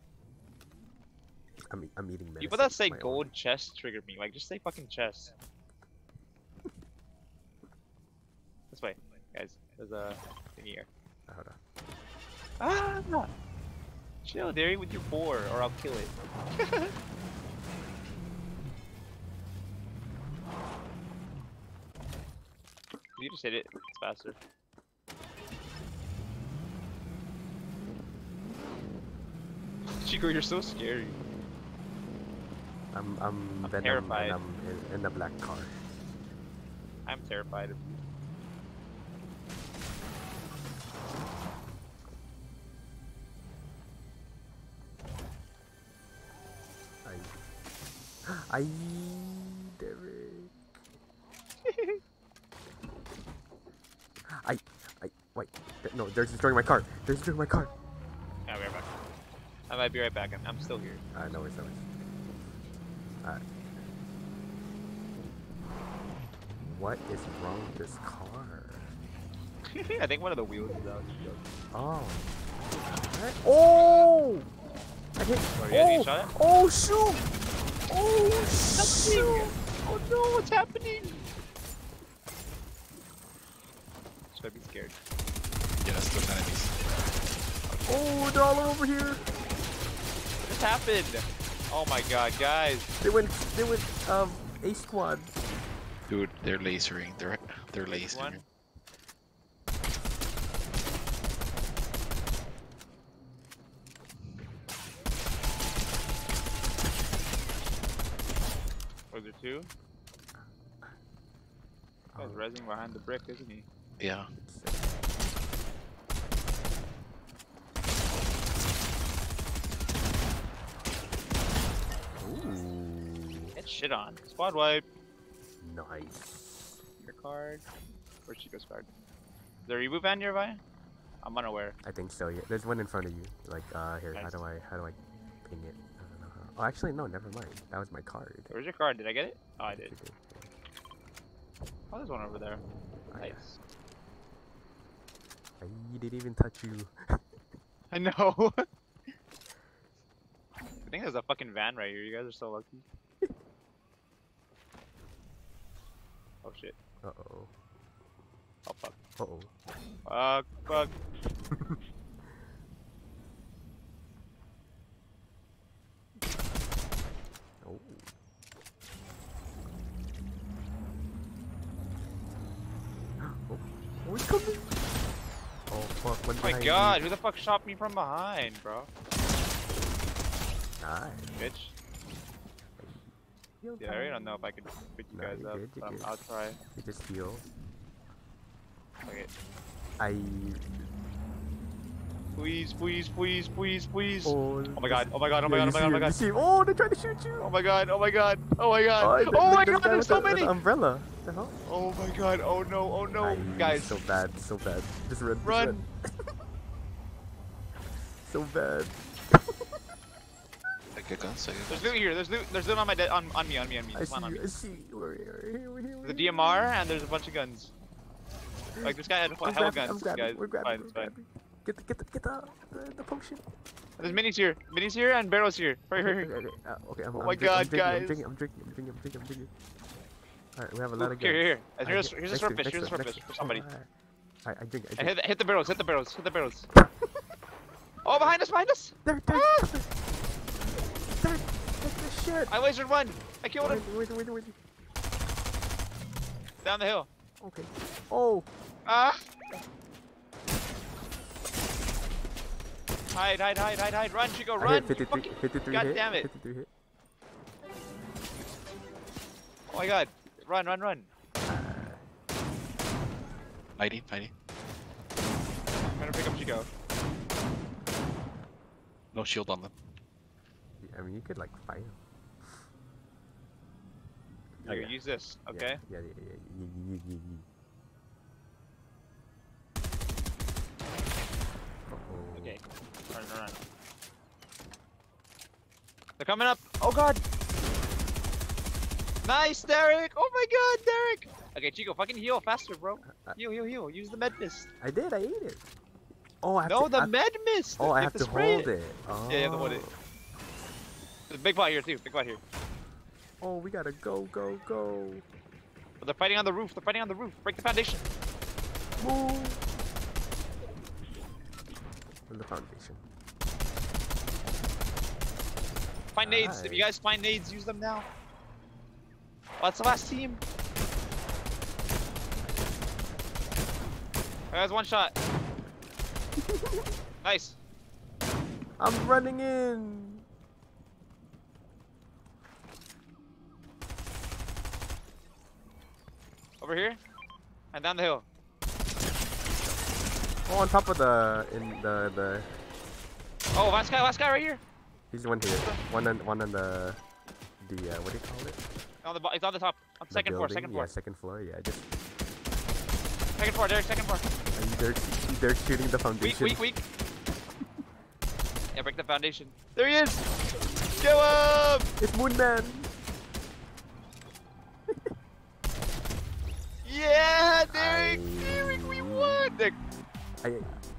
I'm, e I'm eating medicine.
People that say
my own.
gold chest trigger me. Like, just say fucking chest. This way, guys. There's a thingy here.
Ah, hold on.
Ah! Chill, Derry, with your boar, or I'll kill it. You just hit it. It's faster. Chico, you're so scary.
I'm, I'm,
I'm
Venom
terrified.
and I'm in, in the black car.
I'm terrified of you.
I, Derek. I, I, wait. th- No, they're destroying my car. They're destroying my car.
Yeah, I'll be right back. I might be right back. I'm, I'm still here.
Alright, no worries, no worries. Alright. What is wrong with this car?
I think one of the wheels is out.
Oh. Alright. Oh! I hit.
Oh, you guys get shot at?
Oh, shoot! Oh, shoot!
Oh no, what's happening? Should I be scared?
Yes, those enemies.
Oh, they're all over here.
What just happened? Oh my god, guys.
They went, they went, um, A squad.
Dude, they're lasering. They're they're
This
lasering.
one? Was there two? He's
Oh.
resing behind the brick, isn't he?
Yeah.
Ooh.
Get shit on. Squad wipe.
Nice.
Your card. Where's Chico's card? Is there a reboot van nearby? I'm unaware.
I think so. Yeah. There's one in front of you. Like, uh, here. How
Nice.
do I, how do I ping it? I don't know how. Oh, actually, no. Never mind. That was my card.
Where's your card? Did I get it? Oh, I
You
did.
did.
Oh, there's one over there.
Oh, yeah.
Nice.
I didn't even touch you.
I know. I think there's a fucking van right here. You guys are so lucky. Oh shit.
Uh oh.
Oh fuck.
Uh oh.
Fuck. Fuck.
Oh. Oh. Oh, he's coming. Oh fuck! One
Oh my
behind
god,
you.
who the fuck shot me from behind, bro?
Nice.
Bitch.
Heal
Yeah, I really
time.
don't know if I could pick you
No,
guys
you're
up.
good, you're
Um,
good.
I'll try.
You just heal.
Okay.
I.
Please, please, please, please, please.
Oh,
Oh my god, oh my god, oh my
yeah,
god, oh my god, oh my
you
god.
see him. Oh, they're trying to shoot you.
Oh my god, oh my god, oh my god.
Oh,
Oh my
this
god,
guy
there's
with
so
the, with
many.
the umbrella. The hell?
Oh my god, oh no, oh no.
Aye,
Guys,
so bad, so bad. Just run, just
run.
run. So bad.
I get guns. I get
There's
guns.
loot here, there's loot, there's loot on my dead, on, on me, on me, on me.
I
Come
see
on, on me.
you, I see you. We're here, we're here, we're here.
There's a D M R and there's a bunch of guns. Like this guy had
I'm
hella
grabbing, I'm
guns,
grabbing,
guys.
we're
It's
grabbing,
fine,
we're
it's fine.
grabbing. Get the, get the, get the, the, the potion.
There's minis here, minis here and barrels here. Hurry, hurry,
Okay,
hurry.
okay, uh, okay, I'm,
Oh
I'm
my
drink-
god,
I'm drinking,
guys.
I'm drinking, I'm drinking, I'm drinking, I'm drinking, I'm drinking. Alright, we have a lot
Ooh,
of guns.
here, here, here. And
Alright,
here's,
here,
here's a
next to it,
swordfish,
next
here's a
to it, next
swordfish
to it.
for somebody.
Alright, alright, I drink, I
And
drink.
hit, hit the barrels, hit the barrels, hit the barrels. Oh, behind us, behind us!
There, there,
Ah!
there, there, take this shit.
I lasered one! I killed him!
Wait, wait, wait, wait.
Down the hill.
Okay. Oh,
Ah! Hide, hide, hide, hide, hide. Run, Chico,
I
run!
hit
You
fifty-three,
fucking-
fifty-three
God
hit.
damn it.
fifty-three hit.
Oh my god. Run, run, run.
ninety, ninety.
I'm gonna pick up Chico.
No shield on them.
I mean, you could like fight him.
Here, use this, okay?
Yeah, yeah, yeah, yeah, yeah, yeah, yeah, yeah. Uh-oh.
Okay. Run, run, run. They're coming up! Oh god! Nice, Derek! Oh my god, Derek! Okay, Chico, fucking heal faster, bro.
Uh,
Heal, heal, heal. Use the med mist.
I did, I ate it. Oh, I have
No,
to,
the
I,
med mist!
Oh, I
You
have to
spray
hold it. Oh.
Yeah, you have to hold it. There's a big pot here, too. Big pot here.
Oh, we gotta go, go, go.
But they're fighting on the roof. They're fighting on the roof. Break the foundation.
Move. On the foundation.
Find nades. If you guys find nades, use them now. Oh, that's the last team. There's one shot. Nice.
I'm running in.
Over here. And down the hill.
Oh, on top of the in the the.
Oh, last guy, last guy right here.
He's one here. One on one on the the uh, what do you call it?
On the, bo- it's on the top. On
The
second floor,
building?
second floor.
Yeah, second floor. Yeah, just.
Second floor, Derek, second floor.
Are you there? They're shooting the
Weak,
foundation.
weak, weak. Yeah, break the foundation. There he is! Kill him!
It's Moon Man.
Yeah, Derek!
I-
Derek, we won! Derek.
I.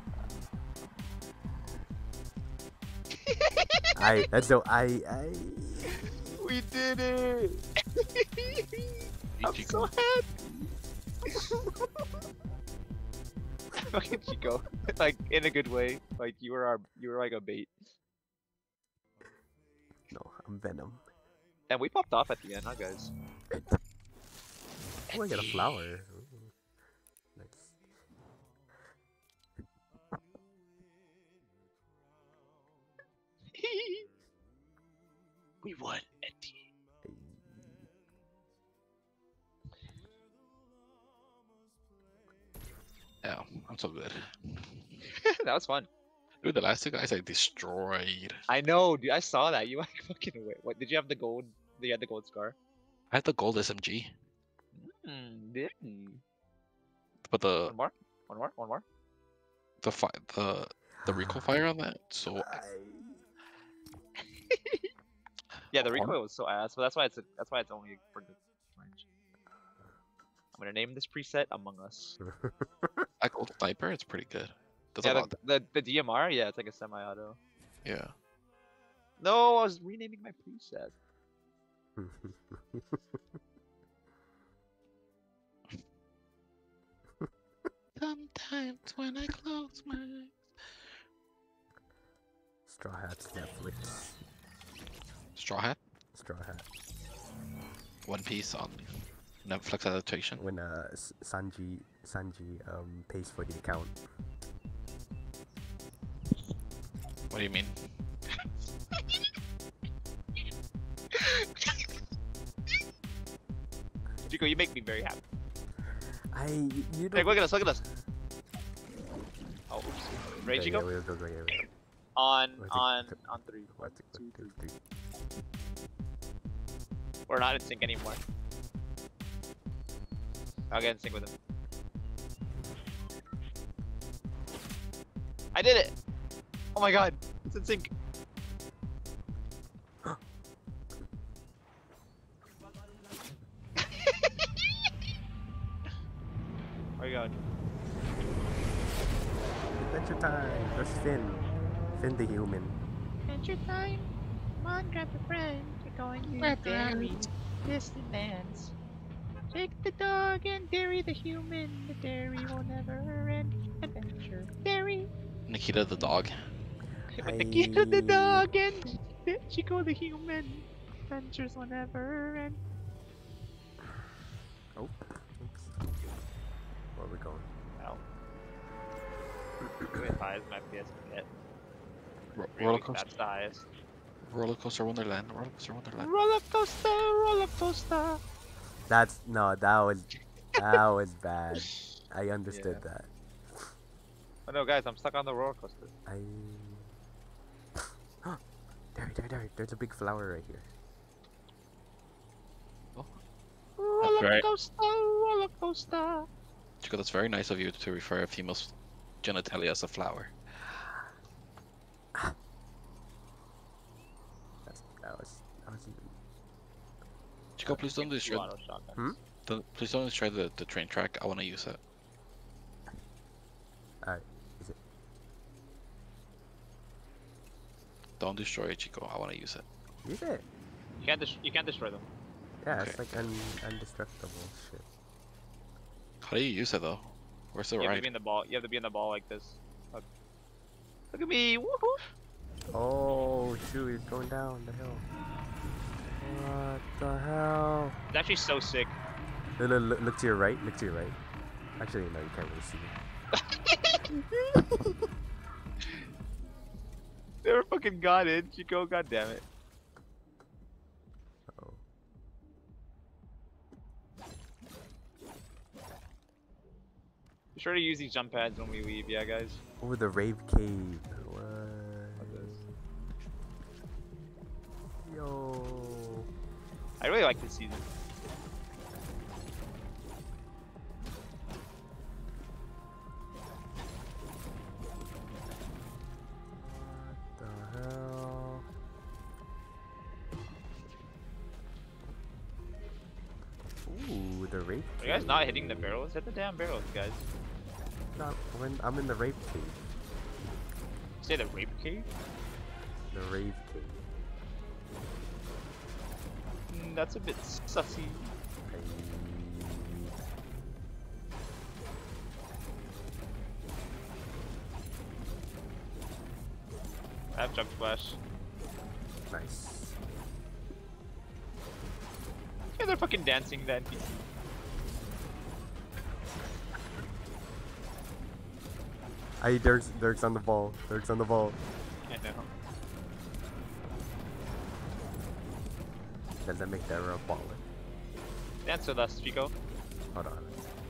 I. That's so I. I.
We did it! I'm so happy! Fucking Chico. Like, in a good way. Like, you were our, you were like a bait.
No, I'm Venom.
And we popped off at the end, huh, guys?
Oh, I got a flower. Ooh. Nice.
We won at the
Hey.
Yeah, I'm so good.
That was fun.
Dude, the last two guys I destroyed.
I know, dude. I saw that. You like fucking away. What? Did you have the gold? You had the gold scar?
I had the gold S M G,
Hmm. Did you?
but the
One more. One more. One more.
the fi- the the recoil fire on that. So
I...
Yeah, the recoil was so ass. So that's why it's a, that's why it's only for the range. I'm gonna name this preset Among Us.
that gold sniper, it's pretty good. Does
Yeah,
a
the,
lot.
the the D M R. Yeah, it's like a semi-auto.
Yeah.
No, I was renaming my preset.
Sometimes when I close my eyes.
Straw Hat's Netflix.
Straw Hat,
Straw Hat.
One Piece on Netflix adaptation.
When uh S- Sanji Sanji um pays for the account.
What do you mean?
Chico, you make me very happy.
I you
Hey,
don't.
look at us! Look at us! Oh, oops. Ready,
Okay,
Chico?
yeah, we'll go, right, right.
On,
What's it-
on,
what's it-
on three. One,
what's it-
two,
what's
three.
it-
We're not in sync anymore. I'll get in sync with him. I did it! Oh my god, it's in sync. Where are you going?
Adventure time! There's Finn. Finn the human.
Adventure time. Come on, grab a friend. We're going to very distant lands. Take the dog and Derry the human. The dairy will never end. Adventure Derry.
Nikita the dog.
With the kid of the
I-
dog and Chico the human. Adventures will never end.
Oh, oops. Where are we going?
Ow. As high as my P S can get.
Ro-
Really,
roller coaster.
that's the highest.
Roller coaster Wonderland. Roller coaster Wonderland.
Roller coaster, roller coaster.
That's no, that was that was bad. I understood
Yeah.
that.
Oh no, guys, I'm stuck on the roller coaster.
I. there, there, there. There's a big flower right here.
Roller
very-
coaster, roller coaster.
Chico, that's very nice of you to refer a female's genitalia as a flower.
That's that was that was.
Chico, please don't destroy.
Auto shotguns.
Hmm?
Don't, please don't destroy the, the train track. I want to use it.
Alright, is it?
Don't destroy it, Chico. I want to use it.
Is it?
You can't, dis you can't destroy them.
Yeah,
Okay.
it's like un undestructible shit.
How do you use it though? Where's the
You have to
right?
be in the ball. You have to be in the ball like this. Look, Look at me! Woohoo!
Oh shoot, it's going down the hill. What the hell?
It's actually so sick.
Look, look, look, look to your right. Look to your right. Actually, no, you can't really see me.
Never fucking got it, Chico. God damn it.
Oh.
Be sure to use these jump pads when we leave, yeah, guys.
Oh, the rave cave. What? Yo.
I really like this season.
What the hell? Ooh, the rape
Are you guys not hitting the barrels? Hit the damn barrels, guys.
Not when I'm in the rape cave.
Say the rape cave?
The rave cave.
Mm, that's a bit sussy.
I...
I have jump splash.
Nice.
Yeah, they're fucking dancing the N P C.
I Dirk's Dirk's on the ball. Dirk's on the ball.
I know.
Does that make that a baller?
Dance with us, Chico.
Hold on.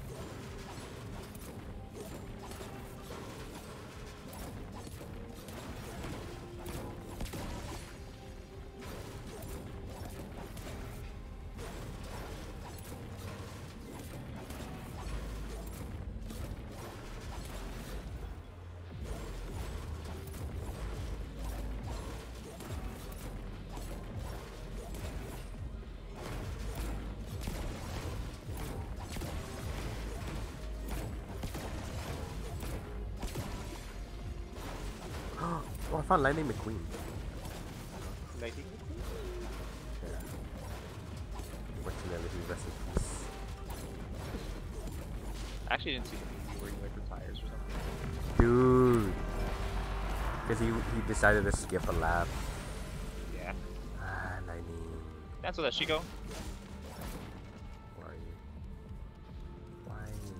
Oh, I found Lightning McQueen.
Lighting.
Yeah. Fortunately, he rest in peace.
I actually didn't see the movie where he like retires or something.
Dude. Because he, he decided to skip a lap.
Yeah.
Ah, Lightning.
Dance with us, Chico.
Where are you? Why?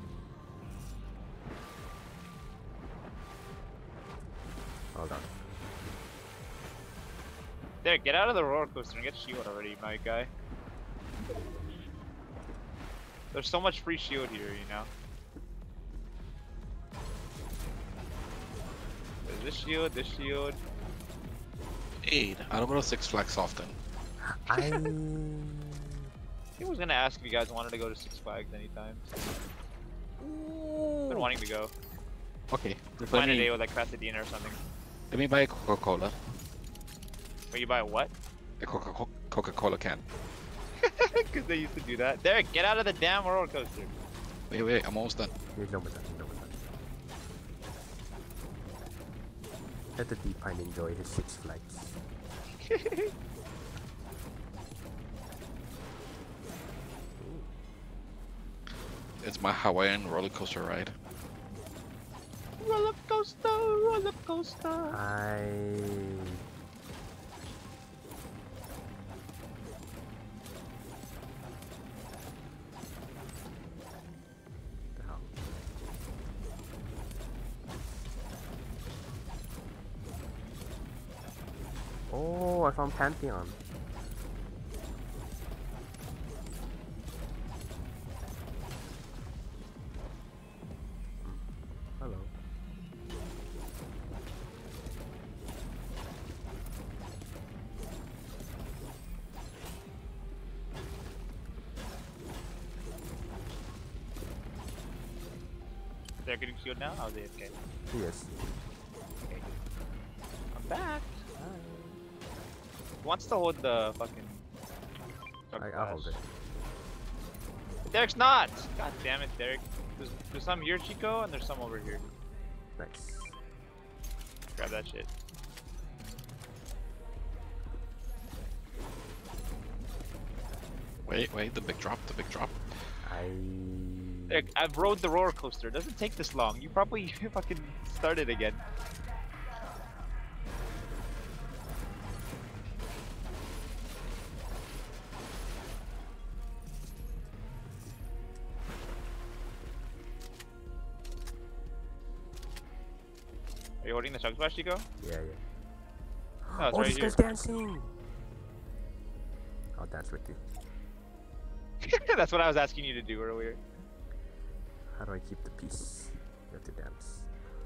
Hold on.
There, get out of the roller coaster and get shield already, my guy. There's so much free shield here, you know. This shield, this shield.
Aid. I don't go to Six Flags often.
I.
I was gonna ask if you guys wanted to go to Six Flags anytime. I've been wanting to go.
Okay. Let
Find a day
me,
with like Pasadena or something.
let me buy a Coca-Cola.
Wait, you buy what?
A Coca Coca-Cola can.
Because they used to do that. Derek, get out of the damn roller coaster.
Wait, wait, I'm almost done.
He's no done. He's no done. Let the deep pine enjoy his Six Flags.
It's my Hawaiian roller coaster ride.
Roller coaster, roller coaster.
I. The hell? Oh, I found Pantheon. Hello.
They're getting shield now? How's it? Okay.
Yes.
Okay. I'm back. Who wants to hold the fucking.
I, I'll hold it.
Derek's not! God damn it, Derek. There's, there's some here, Chico, and there's some over here.
Nice.
Grab that shit.
Wait, wait, the big drop, the big drop.
I.
Derek, I've rode the roller coaster. It doesn't take this long. You probably fucking started again. Are you holding the chug splash, Chico?
Yeah, yeah.
No, it's
Oh,
right
this
here.
guy's dancing! I'll dance with you.
That's what I was asking you to do earlier.
How do I keep the peace? You have to dance.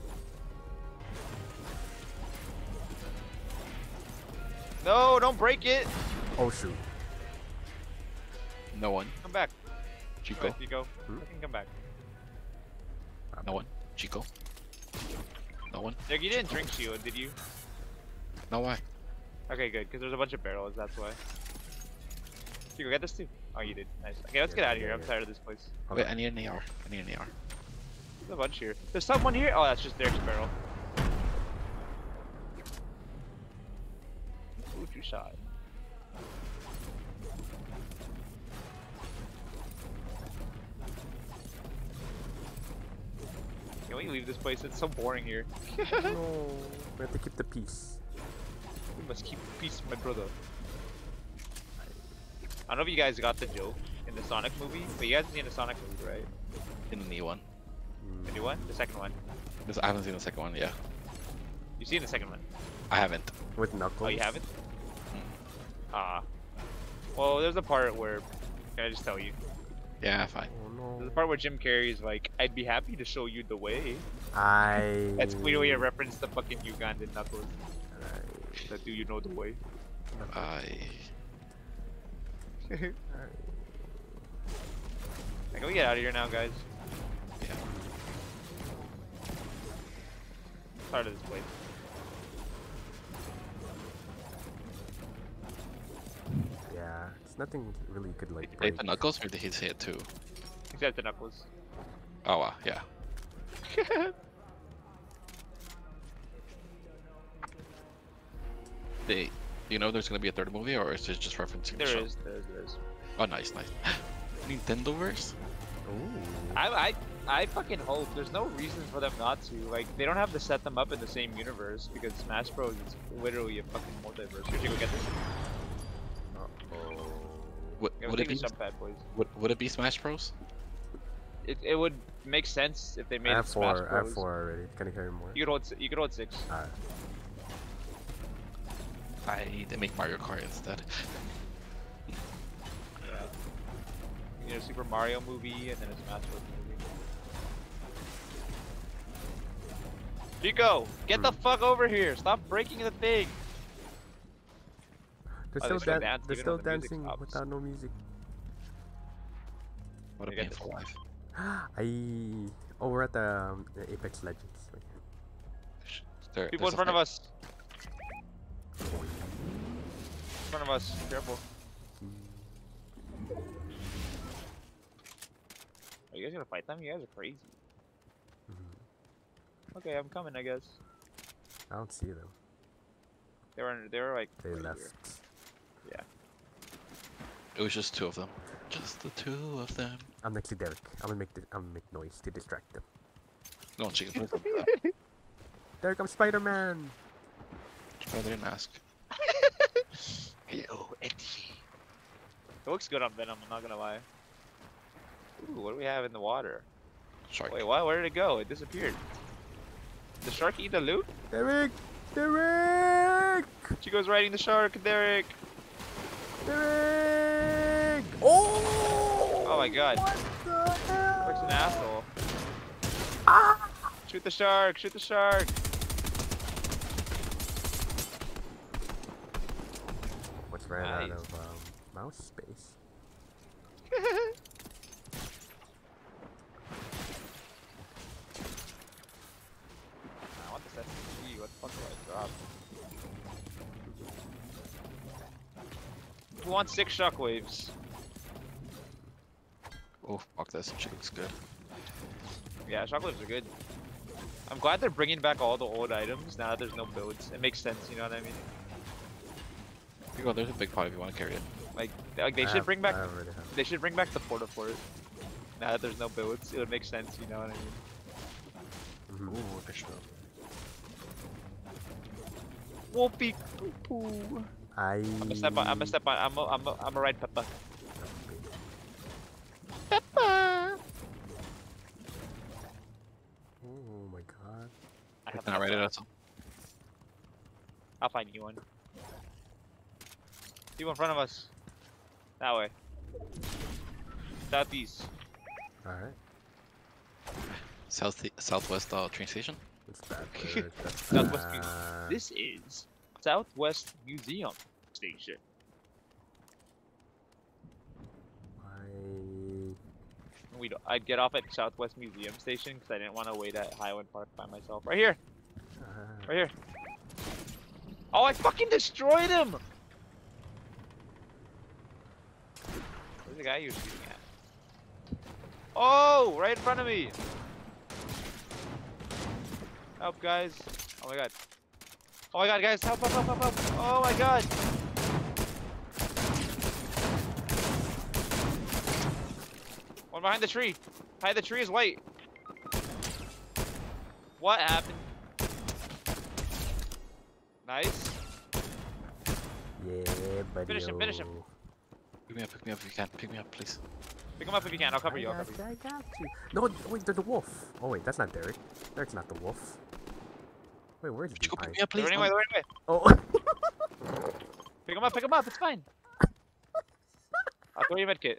No, don't break it!
Oh shoot.
No one.
Come back.
Chico.
Go, Chico.
Hmm?
Fucking come back.
No one. Chico. No one.
Derek, you didn't drink shield, did you?
No why?
Okay, good, because there's a bunch of barrels, that's why. Chico, get this too. Oh, you did. Nice. Okay, let's
Yeah,
get out of
yeah,
here. I'm
yeah.
tired of this place.
Wait, I need an A R. I need an A R.
There's a bunch here. There's someone here. Oh, that's just Derek's barrel. Ooh, two shot. Can we leave this place? It's so boring here.
No. We have to keep the peace.
We must keep peace, my brother. I don't know if you guys got the joke in the Sonic movie, but you guys have seen the Sonic movie, right?
In the new one.
The new one? The second one?
Because I haven't seen the second one. Yeah,
You've seen the second one?
I haven't.
With Knuckles.
Oh, you haven't? Ah. Well, there's a part where. Can I just tell you?
Yeah, fine.
Oh
There's a
no.
part where Jim Carrey's like, I'd be happy to show you the way.
I.
That's clearly a reference to fucking Ugandan Knuckles.
I...
That do you know the way?
I.
Like, can we get out of here now, guys?
Yeah.
Tired of this place.
Yeah. It's nothing really good like.
Did he hit the
break.
knuckles or did he say it too?
Except the Knuckles.
Oh wow, yeah. They, you know, there's gonna be a third movie, or is it just referencing the
There
show?
is, there is, there is.
Oh, nice, nice. Nintendoverse?
Ooh.
I, I, I fucking hope there's no reason for them not to. Like, they don't have to set them up in the same universe because Smash Bros is literally a fucking multiverse. Here, you go get this.
Uh-oh.
Would,
Yeah,
would
take
it be?
this jump pad, please.
Would, would it be Smash Bros?
It, it would make sense if they made
I
it
have
Smash
four. I
Bros.
have four already. Can you carry more?
You could hold, si- you could hold six.
Alright.
I they make Mario Kart instead.
Yeah. You need a Super Mario movie and then a Smash Bros movie. Chico, get the
Hmm.
fuck over here. Stop breaking the thing.
They're
Oh,
still,
they still
dan
dance
they're
even
still
when the music
dancing
stops.
without no music.
What a
I get
painful life.
I oh, we're at the, um, the Apex Legends. Right here.
There,
People in
there's a
front of
fight.
us. In front of us. Careful. Are you guys gonna fight them? You guys are crazy.
Mhm.
Okay, I'm coming, I guess.
I don't see them.
They were, they were like.
They
right
left.
here. Yeah.
It was just two of them. Just the two of them.
I'm next to Derek. I'm gonna make the, I'm gonna make noise to distract them.
No, chicken, please don't do that.
Derek, I'm Spider-Man.
Oh, they didn't ask.
Hello, Eddie. It looks good on Venom, I'm not gonna lie. Ooh, what do we have in the water?
Shark.
Wait, what? Where did it go? It disappeared. Did the shark eat the loot?
Derek, Derek,
Chico's riding the shark, Derek.
Derek. Oh!
Oh my god.
What the hell?
Looks an asshole.
Ah!
Shoot the shark, shoot the shark.
What's ran out
Nice.
of um, mouse space?
I want this S M G. What the fuck do I drop? Who wants six shockwaves?
Oh, fuck this. Chicken's good.
Yeah, shockwaves are good. I'm glad they're bringing back all the old items now that there's no builds. It makes sense, you know what I mean?
Here you go, there's a big pot if you want to carry it.
Like, like they
I
should
have-
bring back.
I already have.
They should bring back the porta fort. Now that there's no builds, it would make sense, you know what I mean?
Mhm.
Ooh, fish roll.
Whoopee poo poo.
I.
I'm gonna step on. I'm gonna step on. I'm a, I'm a, I'm a ride Peppa. Peppa.
Oh my god.
I have
Not
a
right
Peppa.
at all.
I'll find you one. People in front of us. That way. Southeast.
Alright.
South Southwest uh, train station.
It's bad. Good. That's
Southwest Mu-
bad.
This is Southwest Museum Station.
I.
We don't, I'd get off at Southwest Museum Station because I didn't want to wait at Highland Park by myself. Right here.
Uh,
Right here. Oh, I fucking destroyed him! Where's the guy you were shooting at? Oh, right in front of me! Help, guys. Oh my god. Oh my god, guys, help, help, help, help, help. Oh my god! One behind the tree. Behind the tree is white. What happened? Nice.
yeah, buddy.
Finish him, finish him.
Pick me up, pick me up if you can. Pick me up, please.
Pick him up if you can. I'll cover
I
you. I'll
got,
cover you.
I got you. No, wait, they're the wolf. Oh wait, that's not Derek. Derek's not the wolf. Wait, where's he?
Chico, pick
I-
me up,
They're
please.
running away. They're running away.
Oh.
Pick him up. Pick him up. It's fine. I'll throw you a medkit.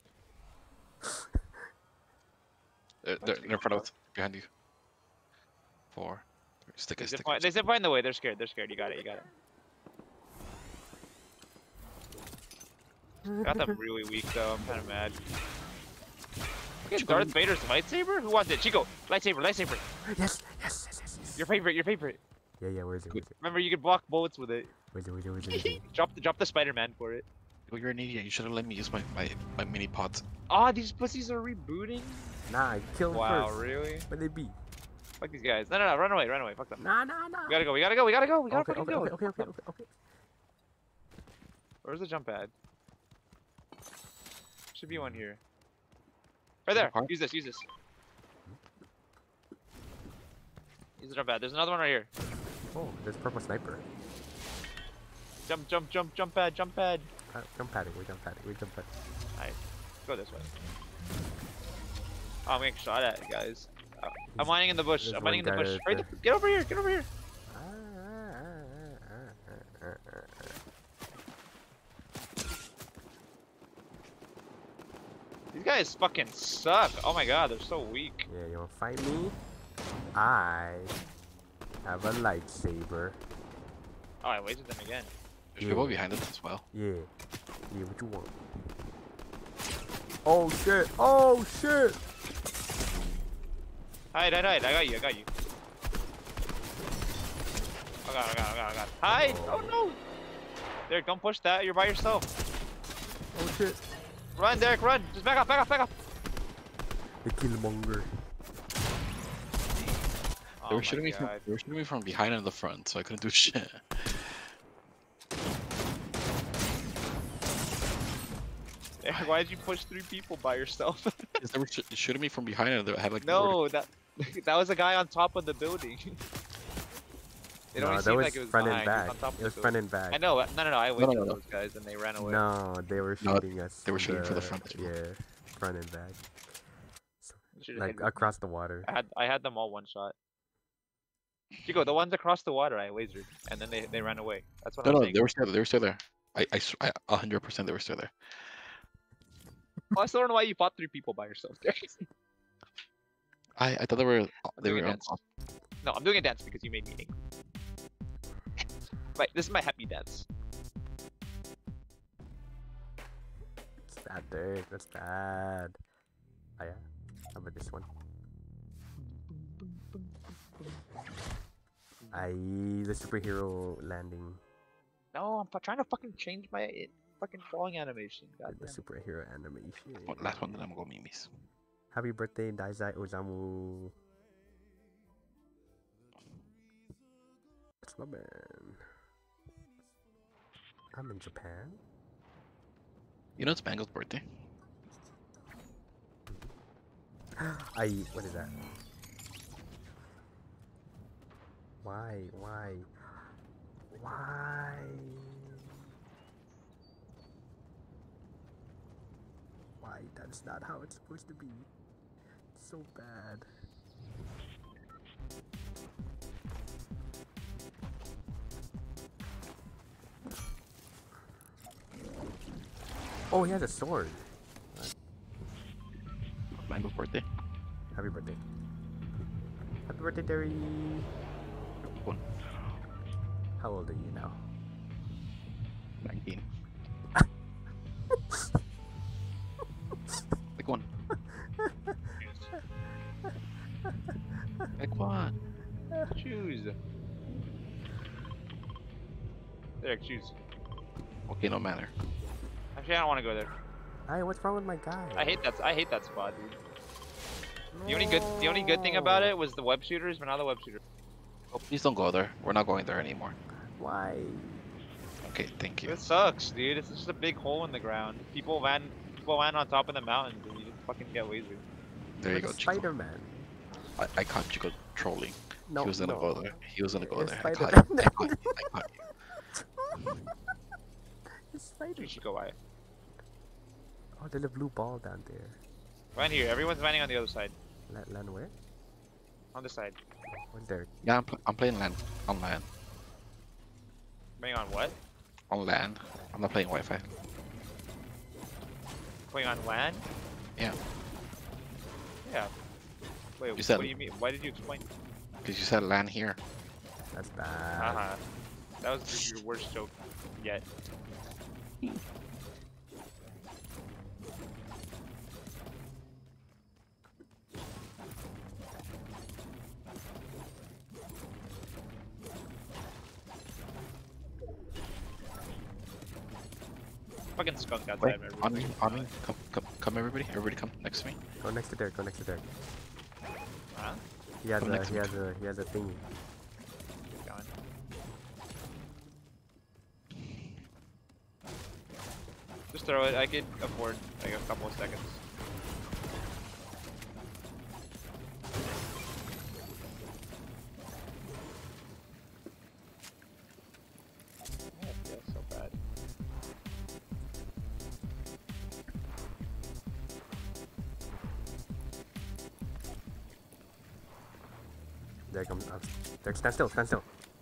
They're, they're, they're in front of us. Behind you. Four. Three. Stick
They
it,
zip
stick
line-
it.
they zip line the way. They're scared. They're scared. You got it. You got it. Got them really weak though. I'm kind of mad. Okay, Darth Vader's lightsaber? Who wants it? Chico, lightsaber, lightsaber.
Yes, yes, yes, yes, yes.
Your favorite, your favorite.
Yeah, yeah. Where is it? Where is it?
Remember, you can block bullets with it.
Where is it? Where is it? Where is it? Where is it?
Drop the, drop the Spider-Man for it.
Oh, you're an idiot. You should have let me use my, my, my mini pods.
Ah, these pussies are rebooting.
Nah, I killed
Wow,
first.
really?
Where they be?
Fuck these guys. No, no, no, run away, run away. Fuck them.
Nah, nah, nah.
We gotta go. We gotta go. We gotta go. We gotta
Okay,
fucking
okay,
go.
okay, okay, okay, okay, okay.
Where's the jump pad? Should be one here. Right there.
Apart?
Use this. Use this. Use the jump pad. There's another one right here.
Oh, there's purple sniper.
Jump, jump, jump, jump pad, jump pad.
Uh, jump padding. We jump padding. We jump padding.
Nice. Go this way. Oh, I'm getting shot at, guys. Uh, I'm mining in the bush.
There's
I'm mining in the
one guy
bush.
right
Right,
there.
get over here. Get over here.
Ah, ah, ah, ah, ah, ah, ah.
These guys fucking suck. Oh my god, they're so weak.
Yeah, you wanna fight me? I Have a lightsaber.
Oh, I wasted them again.
There's
Yeah.
people behind us as well.
Yeah. Yeah, what you want? Oh shit! Oh shit!
Hide, hide, hide. I got you, I got you. I got, I got, I got, I got. Hide! Oh no! Derek, don't push that. You're by yourself.
Oh shit!
Run, Derek, run! Just back up, back up, back up!
The Killmonger.
Oh
They were
my
shooting me from
God.
they were shooting me from behind and the front, so I couldn't do shit.
Derek, why did you push three people by yourself?
'Cause they were sh shooting me from behind and they had like
No, that that was a guy on top of the building. It
No,
only
that
seemed
was
like it was
front
behind.
and
He
back.
on top of
It
the
was
building.
front and back.
I know. No, no, no. I
No,
waited
no,
for
no.
those guys and they ran away.
No, they were
No,
shooting us.
they were
from
shooting for the front as well.
Yeah, front and back.
Should've
Like
hit-
across the water.
I had I had them all one shot. Chico, the ones across the water, I lasered, and then they, they ran away. That's what
No,
I'm
no,
saying.
they were still there. They were still there. I, I, s- I, a hundred percent, they were still there.
Oh, I still don't know why you fought three people by yourself, Derek.
I, I thought they were, they
doing
were.
a
On,
dance. No, I'm doing a dance because you made me angry. Right, this is my happy dance.
It's bad, dude. That's bad. Oh yeah. How about this one? I the superhero landing.
No, I'm fu- trying to fucking change my it, fucking falling animation. God
The
damn.
superhero animation.
One- last one, then I'm going mimis.
Happy birthday, Daizai Ozamu. It's my man. I'm in Japan.
You know it's Mango's birthday.
I what is that? Why? Why? Why? Why? That's not how it's supposed to be. It's so bad. Oh, he has a sword.
Mango's birthday.
Happy birthday. Happy birthday, Derry.
One,
How old are you now?
nineteen. Pick one. Pick one.
Choose. Derek, choose.
Okay, no matter.
Actually, I don't want to go there.
Hey, what's wrong with my guy?
I hate that. I hate that spot, dude. The only good, the only good thing about it was the web shooters, but now the web shooter.
Oh, please don't go there. We're not going there anymore.
Why?
Okay, thank you.
It sucks, dude. It's just a big hole in the ground. People land, people land on top of the mountains, and you just fucking get lasered.
There you go,
It's
Chico.
Spider-Man.
I, I caught Chico trolling.
No,
he was gonna
no.
go there. He was gonna go
It's
there. I caught,
Spider-Man.
I, caught, I caught you.
It's Spider-Man.
You should go by.
Oh, there's a blue ball down there.
Land here. Everyone's landing on the other side.
Land, land where?
On this side.
Where's there?
Yeah, I'm, pl I'm playing land. On land.
Playing on what?
On land. I'm not playing Wi-Fi.
Playing on land?
Yeah,
Yeah. Wait,
You said-
what do you mean? Why did you explain?
because you said land here.
That's
Uh
bad.
huh. That was your worst joke yet. Fucking skunk outside
Wait,
my
on
room.
me, on me. Come, come, come, everybody. Everybody, come next to me.
Go next to Derek. Go next to Derek.
Huh?
He has
Go
a
next
he
to
has a he has a thingy.
Keep going. Just throw it. I could afford like a couple of seconds. Yeah, it feels so bad.
Derek, I'm, I'm, Derek, stand still. Stand still.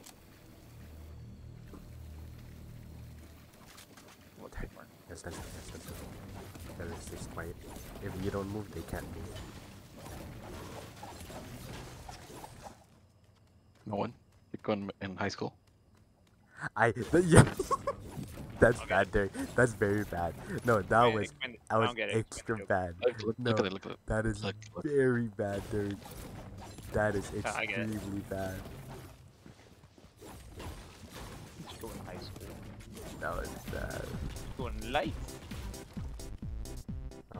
We'll take more.
Yeah, stand still. Yeah, stand still. That is just quiet. If you don't move, they can't move.
No one. Like going in high school.
I yeah. That's
Okay.
bad, Derek. That's very bad. No, that
Wait,
was
explain-
that
I
was
don't get it. Explain
extra
the joke.
bad.
Look, look,
No,
look at it. Look at it.
that is
Look, look.
very bad, Derek. That is
Ah, I get it.
extremely bad.
Just go in high school.
That was bad.
Go in life.
Oh.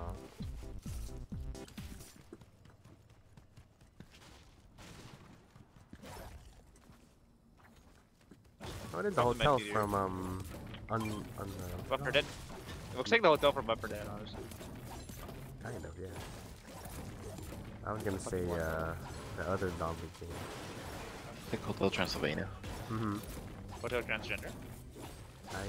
What is the
Compliment
hotel
you, dude.
from um on on the
Upper Dead. It looks like the hotel from Upper Dead, honestly.
kind of, yeah. I was gonna say
Fucking
uh the other zombie game.
Like Hotel Transylvania.
Mm-hmm.
Hotel Transgender.
I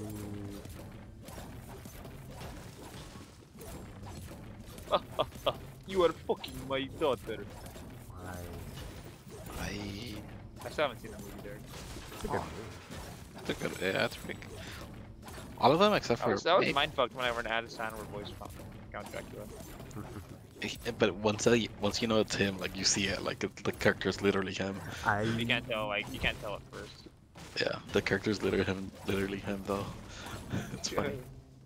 You are fucking my daughter.
I
I.
I still haven't seen the movie there.
it's a good movie.
That's a good. Yeah, that's pretty. Good. All of them except
I
for.
was, I was
maybe-
mind fucked whenever an Addis Sandler voice from Count Dracula.
But once I, once you know it's him, like you see it, like it, the character's literally him.
I
You can't tell, like, you can't tell at first.
Yeah, the character's literally him, literally him though. It's funny.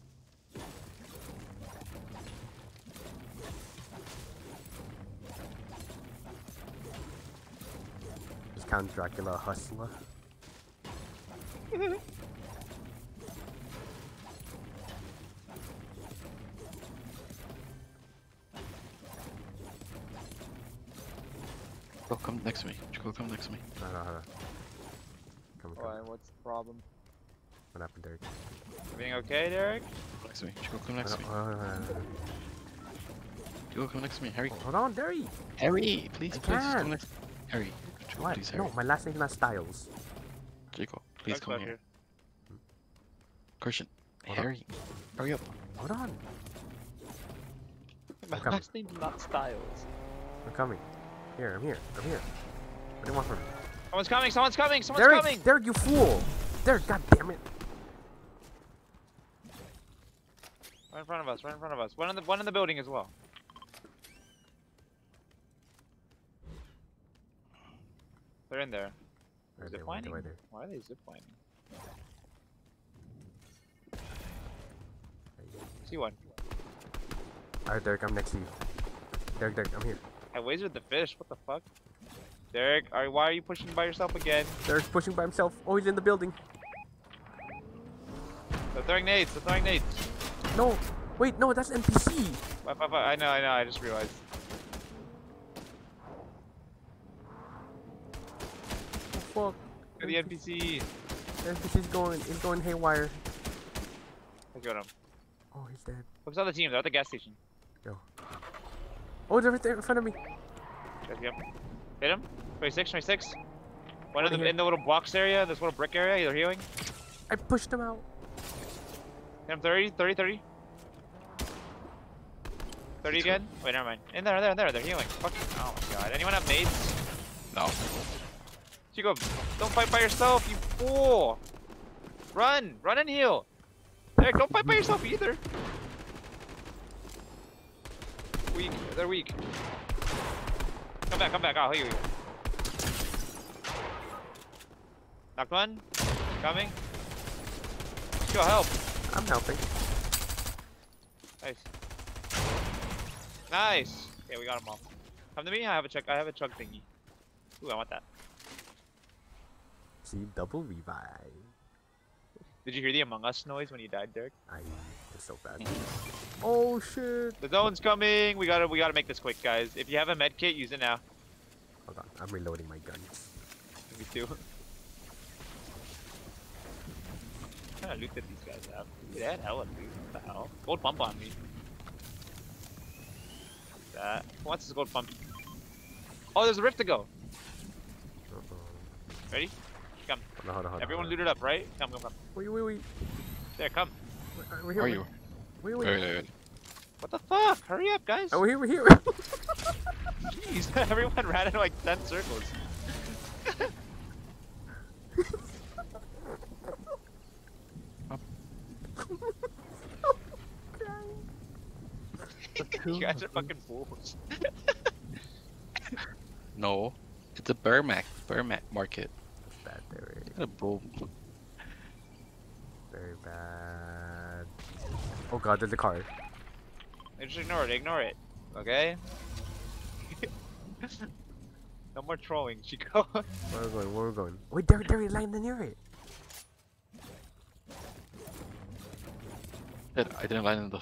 is Count Dracula a hustler?
Go come next to me. Go come next to me.
No, no, no. Come, come.
Why, what's the problem?
What happened, Derek?
Everything okay, Derek?
Next to me. Go come
No,
next to me.
no, no, no, no.
Go come next to me, Harry.
Hold on, Derek!
Harry, please,
I
please,
can't.
come next. Harry, Chico,
What?
please, Harry.
No, my last name's not Styles.
Chico, please
Doug's
come
back
here. Christian,
Hold on.
Harry, hurry up.
Hold on.
My
I'm coming.
last name's not Styles.
I'm coming. Here, I'm here. I'm here. What do you want from me?
Someone's coming, someone's coming, someone's
Derek!
coming!
Derek, you fool! Derek, god damn it!
Right in front of us, right in front of us. One in the one in the building as well. They're in there.
Right
Zip
there, right there,
lining?
right there.
Why are they zip lining? See one.
Alright, Derek, I'm next to you. Derek, Derek, I'm here.
I lasered the fish. What the fuck? Derek, are, why are you pushing by yourself again?
Derek's pushing by himself. Oh, he's in the building.
They're throwing nades. They're throwing nades.
No! Wait, no, that's N P C!
Why- why- why- I know, I know. I just realized.
Oh, fuck.
Look at the N P C.
The N P C's going, he's going haywire.
I got him.
Oh, he's dead.
What's the other team? They're at the gas station.
Oh, they're right there in front of me.
Guys, get him. Hit him. twenty-six, twenty-six. One in
Right
the,
here.
in the little box area, this little brick area. They're healing.
I pushed him out.
Hit him thirty, thirty, thirty. thirty again? Wait, never mind. In there, there, there. They're healing. Fuck. Oh my god. Anyone have nades?
No.
Chico, don't fight by yourself, you fool! Run! Run and heal! Derek, don't fight by yourself either! Weak. They're weak. Come back, come back. I'll heal you. Knocked one. Coming. Chico, help!
I'm helping.
Nice. Nice! Okay, we got them all. Come to me, I have a chug, I have a chug thingy. Ooh, I want that.
See, double revive.
Did you hear the Among Us noise when you died, Derek?
I it's so bad. Oh shit!
The zone's coming! We gotta we gotta make this quick, guys. If you have a med kit, use it now.
Hold on, I'm reloading my guns.
Me too. What kind of loot did these guys have? They had hella loot. What the hell? Gold pump on me. That. Who wants this gold pump? Oh, there's a rift to go.
Uh-oh.
Ready? Come.
Hold on, hold on, hold on,
Everyone
hold on.
looted up, right? Come, come, come.
Wait, wait, wait.
There, come.
We're, we're
Where
here.
are
we're-
you?
Wait, wait.
Wait, wait, wait.
What the fuck? Hurry up, guys.
Oh, we're here, we're here.
Jeez, everyone ran in like ten circles. You guys are fucking fools.
No. It's a bear mac, bear mac market.
Derek.
A bull.
Very bad. Oh god, there's a car.
Just ignore it. Ignore it. Okay. No more trolling, Chico.
Where are we going? Where are we going? Wait, Derek, Derek, landed near it.
Shit, I didn't land in the.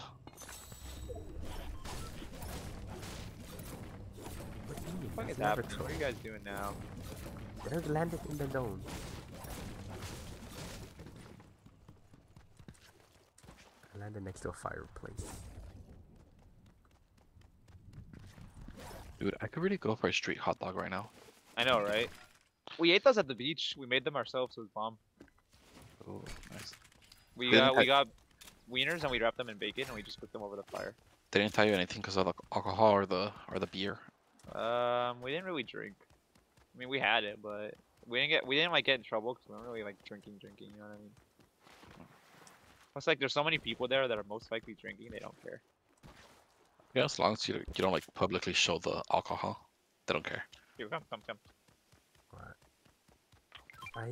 What do you mean?
What
That's
is
never
happening?
troll.
What are you guys doing now?
Derek landed in the zone. I landed next to a fireplace.
Dude, I could really go for a street hot dog right now.
I know, right? We ate those at the beach. We made them ourselves with bomb.
Oh, nice.
We
Didn't
got we
I-
got wieners and we wrapped them in bacon and we just cooked them over the fire.
They didn't tell you anything because of the alcohol or the or the beer.
Um, we didn't really drink. I mean, we had it, but we didn't get we didn't like get in trouble because we weren't really like drinking, drinking. You know what I mean? Plus, like, there's so many people there that are most likely drinking. They don't care.
Yeah, as long as you you don't like publicly show the alcohol, they don't care.
Here, come, come, come.
What? I.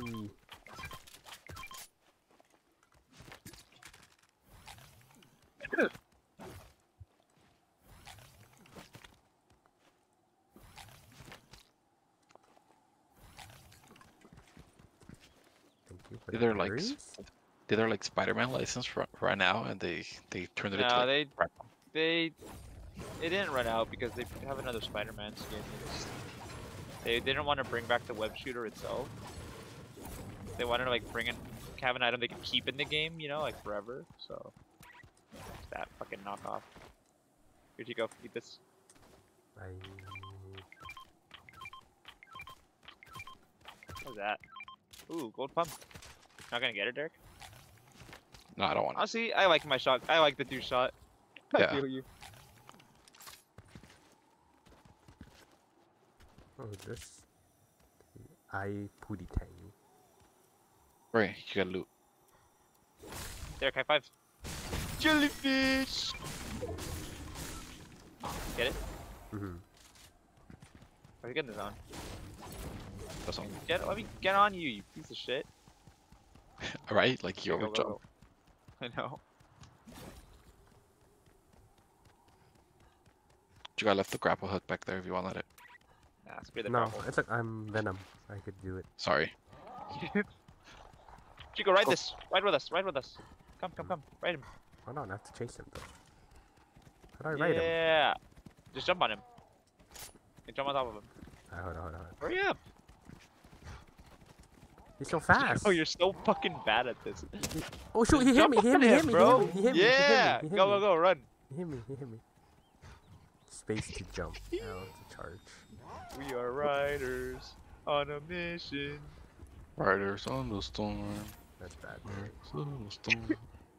Thank you for the
They're like
berries.
Did their like Spider-Man license for right now, and they they turned it into
No,
like,
they
crap.
they it didn't run out because they have another Spider-Man skin. They, just, they didn't want to bring back the web shooter itself. They wanted to like bring in have an item they can keep in the game, you know, like forever. So it's that fucking knockoff. Here you go, eat this.
I.
What's that? Ooh, gold pump. Not gonna get it, Derek.
No, I don't want it.
Honestly, I like my shot. I like the two shot. I
Yeah.
feel you.
Oh, this. I pooty tang.
Right, you gotta loot.
Derek, high five. Jellyfish. Get it?
Mm-hmm.
Are you getting this on?
That's all.
Get let me get on you, you piece of shit.
Right, like you
Go, go,
overjump.
go. I know.
You got left the grapple hook back there if you want to let it.
Nah, spear the
No,
grapple.
it's like I'm Venom. I could do it.
Sorry.
Chico, ride
Go.
this. Ride with us. Ride with us. Come, come, come. Ride him.
Hold on, I have to chase him though. How do I ride him?
Yeah. Just jump on him. You jump on top of him.
Ah, hold on, hold on, hold on.
Hurry up.
He's so fast.
Oh, you're so fucking bad at this.
Oh shoot, he hit
Jump
me, he hit
on
me, he
him,
hit me,
bro.
he hit me, he hit me,
Yeah.
he hit me, he hit
Go,
me.
go, go. Run.
He hit me, he hit me. Space to jump. L to charge.
We are riders on a mission.
Riders on the storm.
That's bad.
Riders on the storm.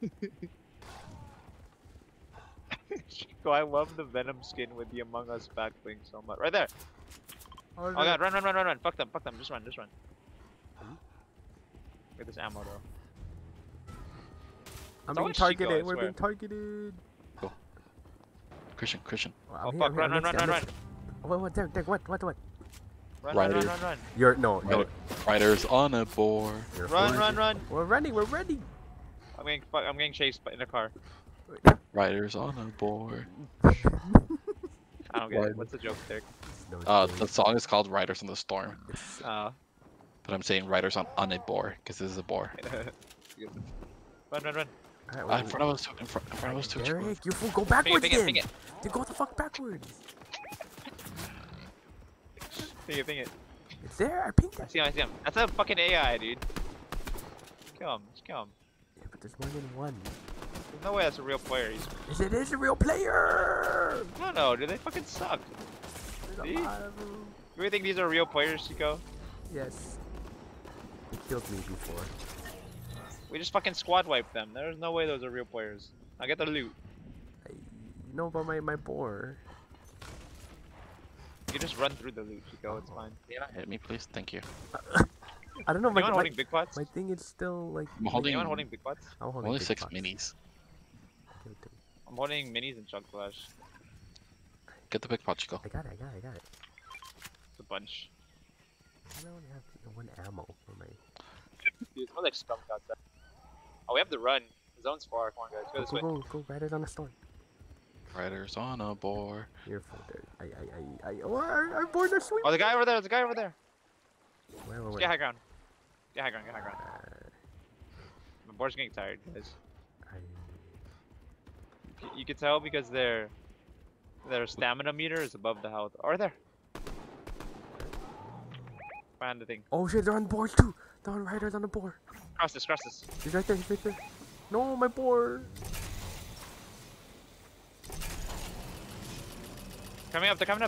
Chico, I love the Venom skin with the Among Us back thing so much. Right there.
Oh,
Oh god, run, run, run, run, run. Fuck them, fuck them. Just run, just run.
Hmm?
Get this ammo though.
I'm
It's
being
always Chico, I
targeted. We're
swear.
being targeted.
Christian, Christian.
Oh,
Oh
I'm
fuck,
here,
run,
I'm
run,
next
run,
to you,
run,
I'm
run.
next to you. Oh, what, what, Derek, Derek, what, what, what?
Run, run, run,
Riders.
run, run.
You're, no, no.
Rider, riders on a board.
You're
Run,
fine.
run, run.
We're running, we're ready.
I'm getting, fuck, I'm getting chased by- in a car.
Riders on a board.
I don't get
Ride.
it. What's the joke there?
No,
Uh,
it's
the song is called Riders on the Storm,
it's-
Uh,
but I'm saying Riders on on a board because this is a board.
run, run, run.
Alright,
Uh,
wait,
in front of us, in front, in front of us, too.
Derek, you fool, go
Ping it,
backwards
ping it,
then.
ping it.
Then go the fuck backwards.
Ping it, ping it.
It's there, I pinged
I
it.
see him, I see him. That's a fucking A I, dude. Kill him, just kill him.
Yeah, but there's more than one.
There's no way that's a real player. He's...
Yes, it is a real player.
No, no, dude, they fucking suck.
There's
See?
a lot of them.
Do you think these are real players, Chico?
Yes. He killed me before.
We just fucking squad wiped them. There's no way those are real players. Now get the loot.
I know about my, my boar.
You just run through the loot, Chico. It's fine.
Yeah, hit me, please. Thank you.
I don't know, my,
Anyone
my,
holding big pots?
my thing is still like...
I'm holding.
Anyone holding big pots?
I'm holding
Only
big
six
pots.
minis.
Give it to me.
I'm holding minis and chug flash.
Get the big pot, Chico.
I got it, I got it, I got it.
It's a bunch.
I only have one ammo for my.
Dude, it smells like skunk outside. Oh, we have to run. The zone's far. Come on, guys. Go
Go
this
go
way.
go go! Riders on the storm.
Riders on a boar.
You're full there. I I I I. Oh, I, I board the sweep.
Oh, the guy over there. There's a guy over there.
Where where
Just
where?
get high ground. Get high ground. Get high ground.
Uh,
My board's getting tired, guys.
I.
Y- You can tell because their their stamina meter is above the health. Or there. Behind the thing.
Oh shit! They're on board too. They're on riders on the board.
Cross this. Cross this.
He's right there. He's right there. No, my board.
Coming up. They're coming up.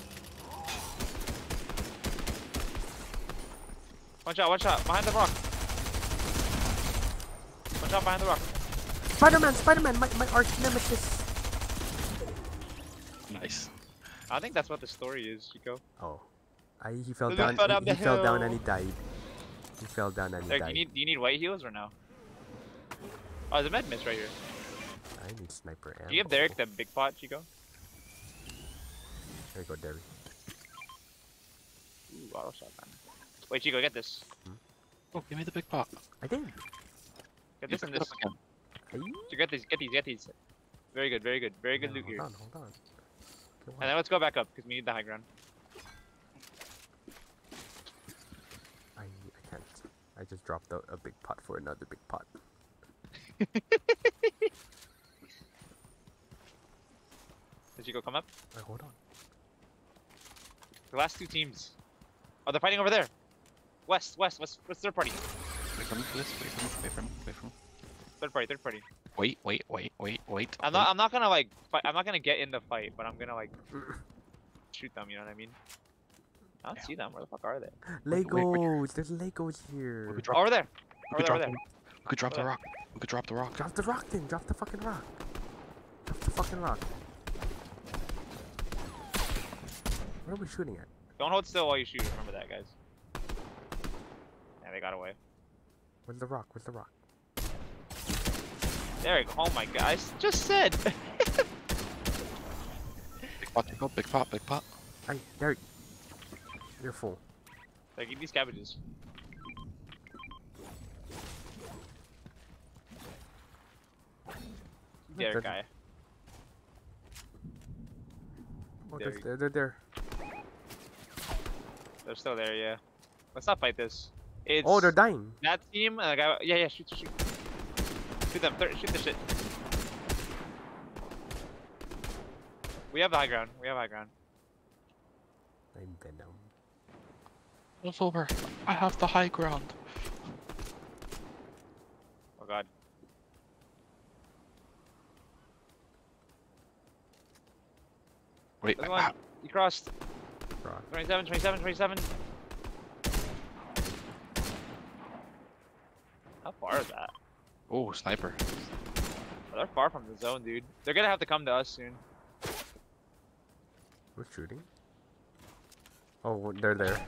One shot. One shot. Behind the rock. One shot behind the rock.
Spider-Man! Spider-Man! My my arch nemesis.
Nice.
I think that's what the story is, Chico.
Oh, I he fell
He
down.
fell down
he,
the
he fell down and he
hill.
died. He fell down and he
Derek, do
died.
you need do you need white heals or no? Oh, there's a med mist right here.
I need sniper ammo.
Do you give Derek the big pot, Chico?
There you go, Derek.
Ooh, auto shotgun. Wait, Chico, get this.
Oh, give me the big pot.
I did.
Get this and this.
Hey.
So get these, get these, get these. Very good, very good, very good
No,
loot
hold
here.
on, hold on. Come on.
And then let's go back up because we need the high ground.
I I can't. I just dropped a, a big pot for another big pot.
Did Chico come up?
Wait, hold on.
The last two teams. Oh, they're fighting over there. West, west, west, west, third party.
Wait for me for this. Wait for me. Wait for me. Wait for me.
Third party, third party.
Wait, wait, wait, wait, wait.
I'm not, I'm not gonna like, fight, I'm not gonna get in the fight, but I'm gonna like shoot them. You know what I mean? I don't
Yeah.
see them. Where the fuck are they?
Wait, wait, wait.
Legos! There's Legos here.
We could
Oh,
drop,
over there.
we
Over
could
there, over
drop,
there.
the, we could drop the
Over
rock. We could drop the rock.
Drop the rock then! Drop the fucking rock! Drop the fucking rock. What are we shooting at?
Don't hold still while you shoot. Remember that, guys. Yeah, they got away.
Where's the rock? Where's the rock?
There you go. Oh my god, I s- just said.
Big pot, big pot, big pot, big pot.
Hey, Derek. You're full.
Like, eat these cabbages. There,
Good.
guy.
Oh,
There
they're,
you-
they're, they're there.
They're still there, yeah. Let's not fight this. It's
Oh, they're dying.
that team and the guy. Yeah, yeah, shoot, shoot, shoot. Shoot them. Thir shoot the shit. We have the high ground. We have high ground.
I'm Venom.
It's over. I have the high ground.
Oh god.
Wait,
There's
ah,
one. You crossed.
Rock.
twenty-seven, twenty-seven, twenty-seven. How far is that?
oh, sniper.
Oh, they're far from the zone, dude. They're gonna have to come to us soon.
We're shooting? Oh, they're there.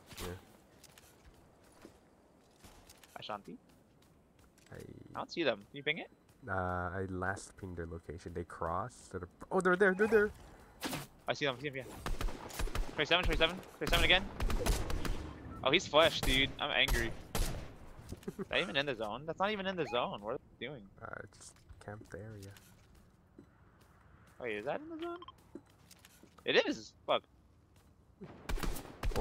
Ashanti?
I,
I don't see them. Can you ping it?
uh, I last pinged their location. They crossed. So they're, oh, they're there. They're there.
I see them. I see them, yeah. twenty-seven, twenty-seven, twenty-seven again. Oh, he's flesh, dude. I'm angry. Is that even in the zone? That's not even in the zone. What are they doing?
Uh, just camp the area.
Wait, is that in the zone? It is. Fuck.
Oh.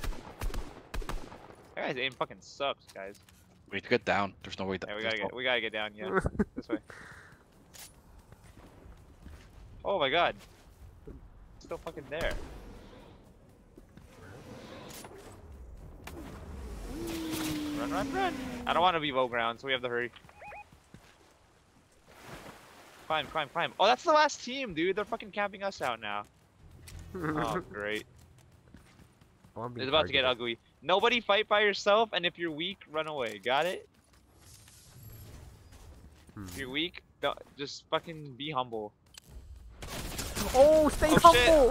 That guy's aim fucking sucks, guys.
We need to get down. There's no way that.
Yeah, we gotta get. We gotta get down. Yeah, this way. Oh my god. Still fucking there. Run, run, run! I don't want to be low ground, so we have to hurry. Climb, climb, climb. Oh, that's the last team, dude. They're fucking camping us out now. Oh, great.
Oh, I'm being
It's about to get
targeted.
ugly. Nobody fight by yourself, and if you're weak, run away. Got it?
Hmm.
If you're weak, don't, just fucking be humble.
Oh, stay
Oh, shit.
humble!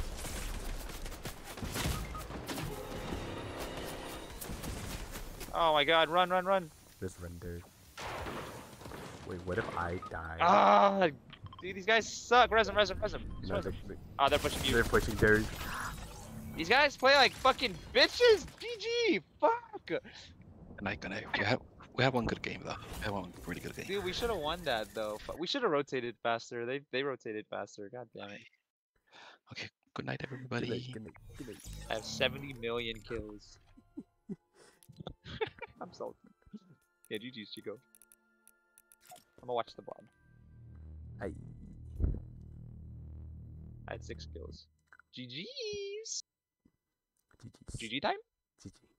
Oh my god, run, run, run.
Just rendered. Wait, what if I die?
Ah, dude, these guys suck. Res him, res him, res him. Just
No,
res
they,
him.
they,
Oh, they're pushing you.
they're pushing Derek.
These guys play like fucking bitches. G G. Fuck.
Good night, good night. We had we had one good game though. We had one really good game.
Dude, we should have won that though. Fu- We should have rotated faster. They they rotated faster. God damn it.
Okay, good night,
Good night,
everybody.
good night, good night.
I have seventy million kills. I'm salty. Yeah, G G's, Chico. I'm gonna watch the V O D.
Aye.
I had six kills. G G's.
G G's.
G G time?
G G.